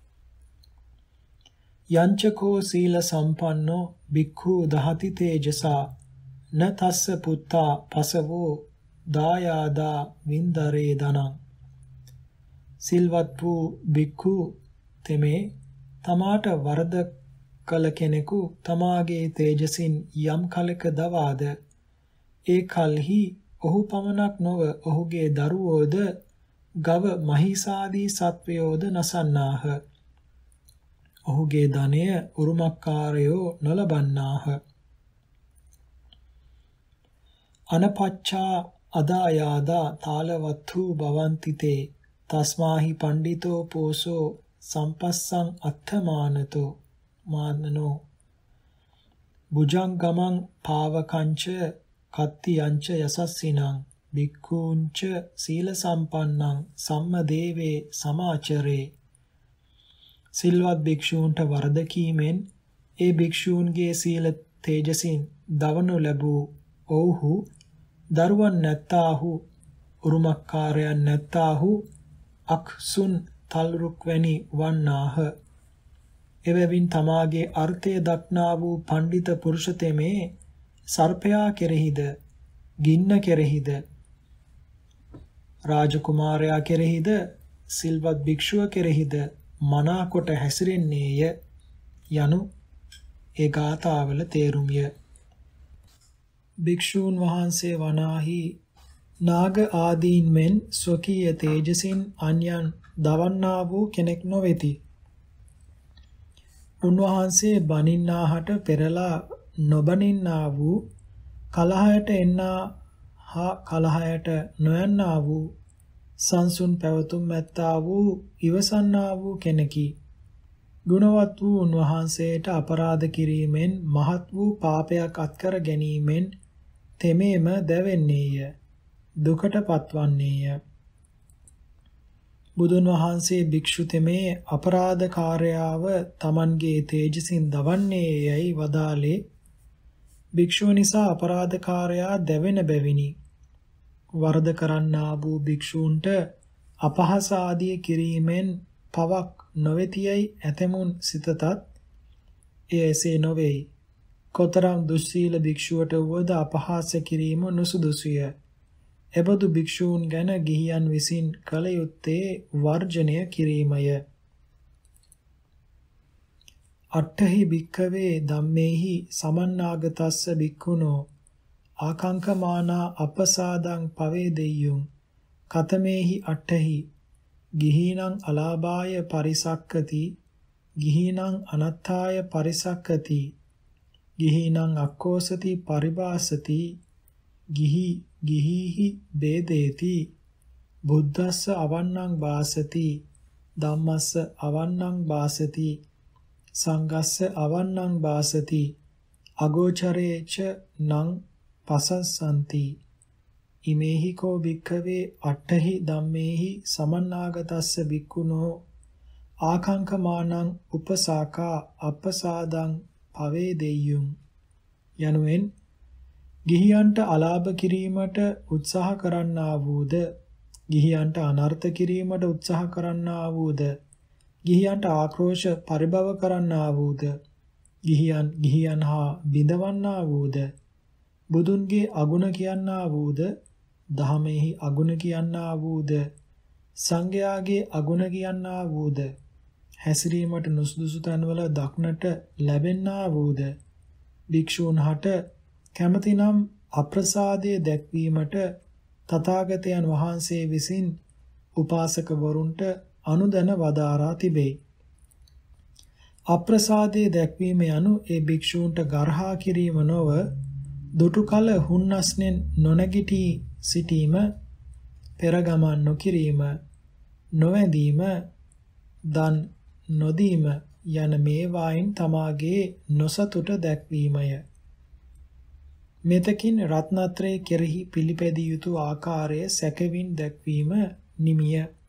යංචකෝ සීල සම්පන්නෝ භික්ඛු දහති තේජසා න තස්ස පුත්තා පසවෝ දායාදා වින්දරේ දනං. සිල්වත් වූ භික්ඛු තෙමේ තමාට වරද කළ කෙනෙකු තමාගේ තේජසින් යම් කලක දවාද ඒ කල්හි ඔහු පමණක් නොව ඔහුගේ දරුවෝද ගව මහිසාදී සත්වයෝද නසන්නාහ. ඔහුගේ ධනය උරුමකාරයෝ නොලබන්නාහ. අනපච්චා අදායාදා තාලවත්තු භවන්තිතේ තස්මාහි පණ්ඩිතෝ පෝසෝ සම්පස්සං අත්තමානතෝ මානනෝ බුජංගමං පාවකංච කත්තියංච යසස්සිනං භික්ඛූංච සීල සම්පන්නං සම්මදේවේ සමාචරේ. සිල්වත් භික්ෂූන්ට වරද කීමෙන් ඒ භික්ෂූන්ගේ සීල තේජසින් දවනු ලැබූ ඔව්හු දරුවන් නැත්තාහු උරුමකාරයන් නැත්තාහු අක්සුන් තල්රුක් වැනි වන්නාහ. එබැවින් තමාගේ අර්ථය දක්නා වූ පණ්ඩිත පුරුෂ තෙමේ සර්පයා කෙරෙහිද ගින්න කෙරෙහිද රාජකුමාරයා කෙරෙහිද සිල්වත් භික්ෂුව කෙරෙහිද මනාකොට හැසිරෙන්නේය යනු ඒ ගාථාවල තේරුම්ය. භික්ෂූන් වහන්සේ වනාහි නාග ආදීන් මෙන් ස්වකීය තේජසින් අන්‍යයන් දවන්නා වූ කෙනෙක් නොවේති. උන්වහන්සේ බනින්නාහට පෙරලා නොබනින්නා වූ කලහයට එන්නා හා කලහයට නොයන්නා වූ සංසුන් පැවතුම් ඇත්තා වූ ඉවසන්නා වූ කෙනෙකි. ගුණවත් වූ උන්වහන්සේට අපරාධ කිරීමෙන් මහත් වූ පාපයක් අත්කර ගැනීමෙන් තෙමේම දැවෙන්නේය. දුකට පත්වන්නේය. බුදුන් වහන්සේ භික්ෂු තෙමේ අපරාධකාරයාව තමන්ගේ තේජසින් දවන්නේ යයි වදාලේ භික්ෂුව නිසා අපරාධකාරයා දැවෙන බැවිනි. වරද කරන්නා වූ භික්ෂූන්ට අපහාස ආදී කිරීමෙන් පවක් නොවේතියයි ඇතමුන් සිතතත් එය එසේ නොවේයි. කොතරම් දුස්සීල භික්ෂුවට වුවද අපහාස කිරීම නුසුදුසුය. එබඳු භික්ෂූන් ගැන ගිහියන් විසින් කළ යුත්තේ වර්ජනය කිරීමය. අට්ඨහි භික්ඛවේ ධම්මේහි සමන්නාගතස්ස භික්ඛුනෝ ආකංකමානා අපසාදං පවේදෙය්‍යුං කතමේහි අට්ඨහි ගිහීනං අලාභාය පරිසක්කති ගිහීනං අනත්ථාය පරිසක්කති ගිහීනං අක්කෝසති පරිභාසති ගිහි ගිහිහි බේදේති බුද්දස්ස අවන්නං වාසති ධම්මස්ස අවන්නං වාසති සංඝස්ස අවන්නං වාසති අගෝචරේච නං පසස්සන්ති ඉමේහි කෝ භික්ඛවේ අට්ඨහි ධම්මේහි සමන්නාගතස්ස භික්ඛුනෝ ආකංකමානං උපසාකා අපසාදං පවේදෙය්‍යුං යනුවෙන් ගිහියන්ට අලාභ කිරීමට උත්සාහ කරන්නා වූද ගිහියන්ට අනර්ථ කිරීමට උත්සාහ කරන්නා වූද ගිහියන්ට ආක්‍රෝෂ පරිභව කරන්නා වූද ගිහියන් ගිහියන් හා බිඳවන්නා වූද බුදුන්ගේ අගුණ කියන්නා වූද දහමෙහි අගුණ කියන්නා වූද සංඝයාගේ අගුණ කියන්නා වූද හැසිරීමට නුසුදුසු තැන්වල දක්නට ලැබෙන්නා වූද භික්ෂූන් හට කැමැතිනම් අප්‍රසාදයේ දැක්වීමට තථාගතයන් වහන්සේ විසින් උපාසකවරුන්ට අනුදැන වදාරා තිබේ. අප්‍රසාදයේ දැක්වීම යනු ඒ භික්ෂූන්ට ගර්හා කිරීම නොව දුටු කල හුන්නස්නෙන් නොනැගිටී සිටීම, පෙර ගමන් නොකිරීම, නොවැඳීම, දන් නොදීම යන මේවායින් තමාගේ නොසතුට දැක්වීමය. මෙතකින් රත්නත්‍රය කෙරෙහි පිළිපැදිය යුතු ආකාරය සැකවින් දැක්වීම නිමිය.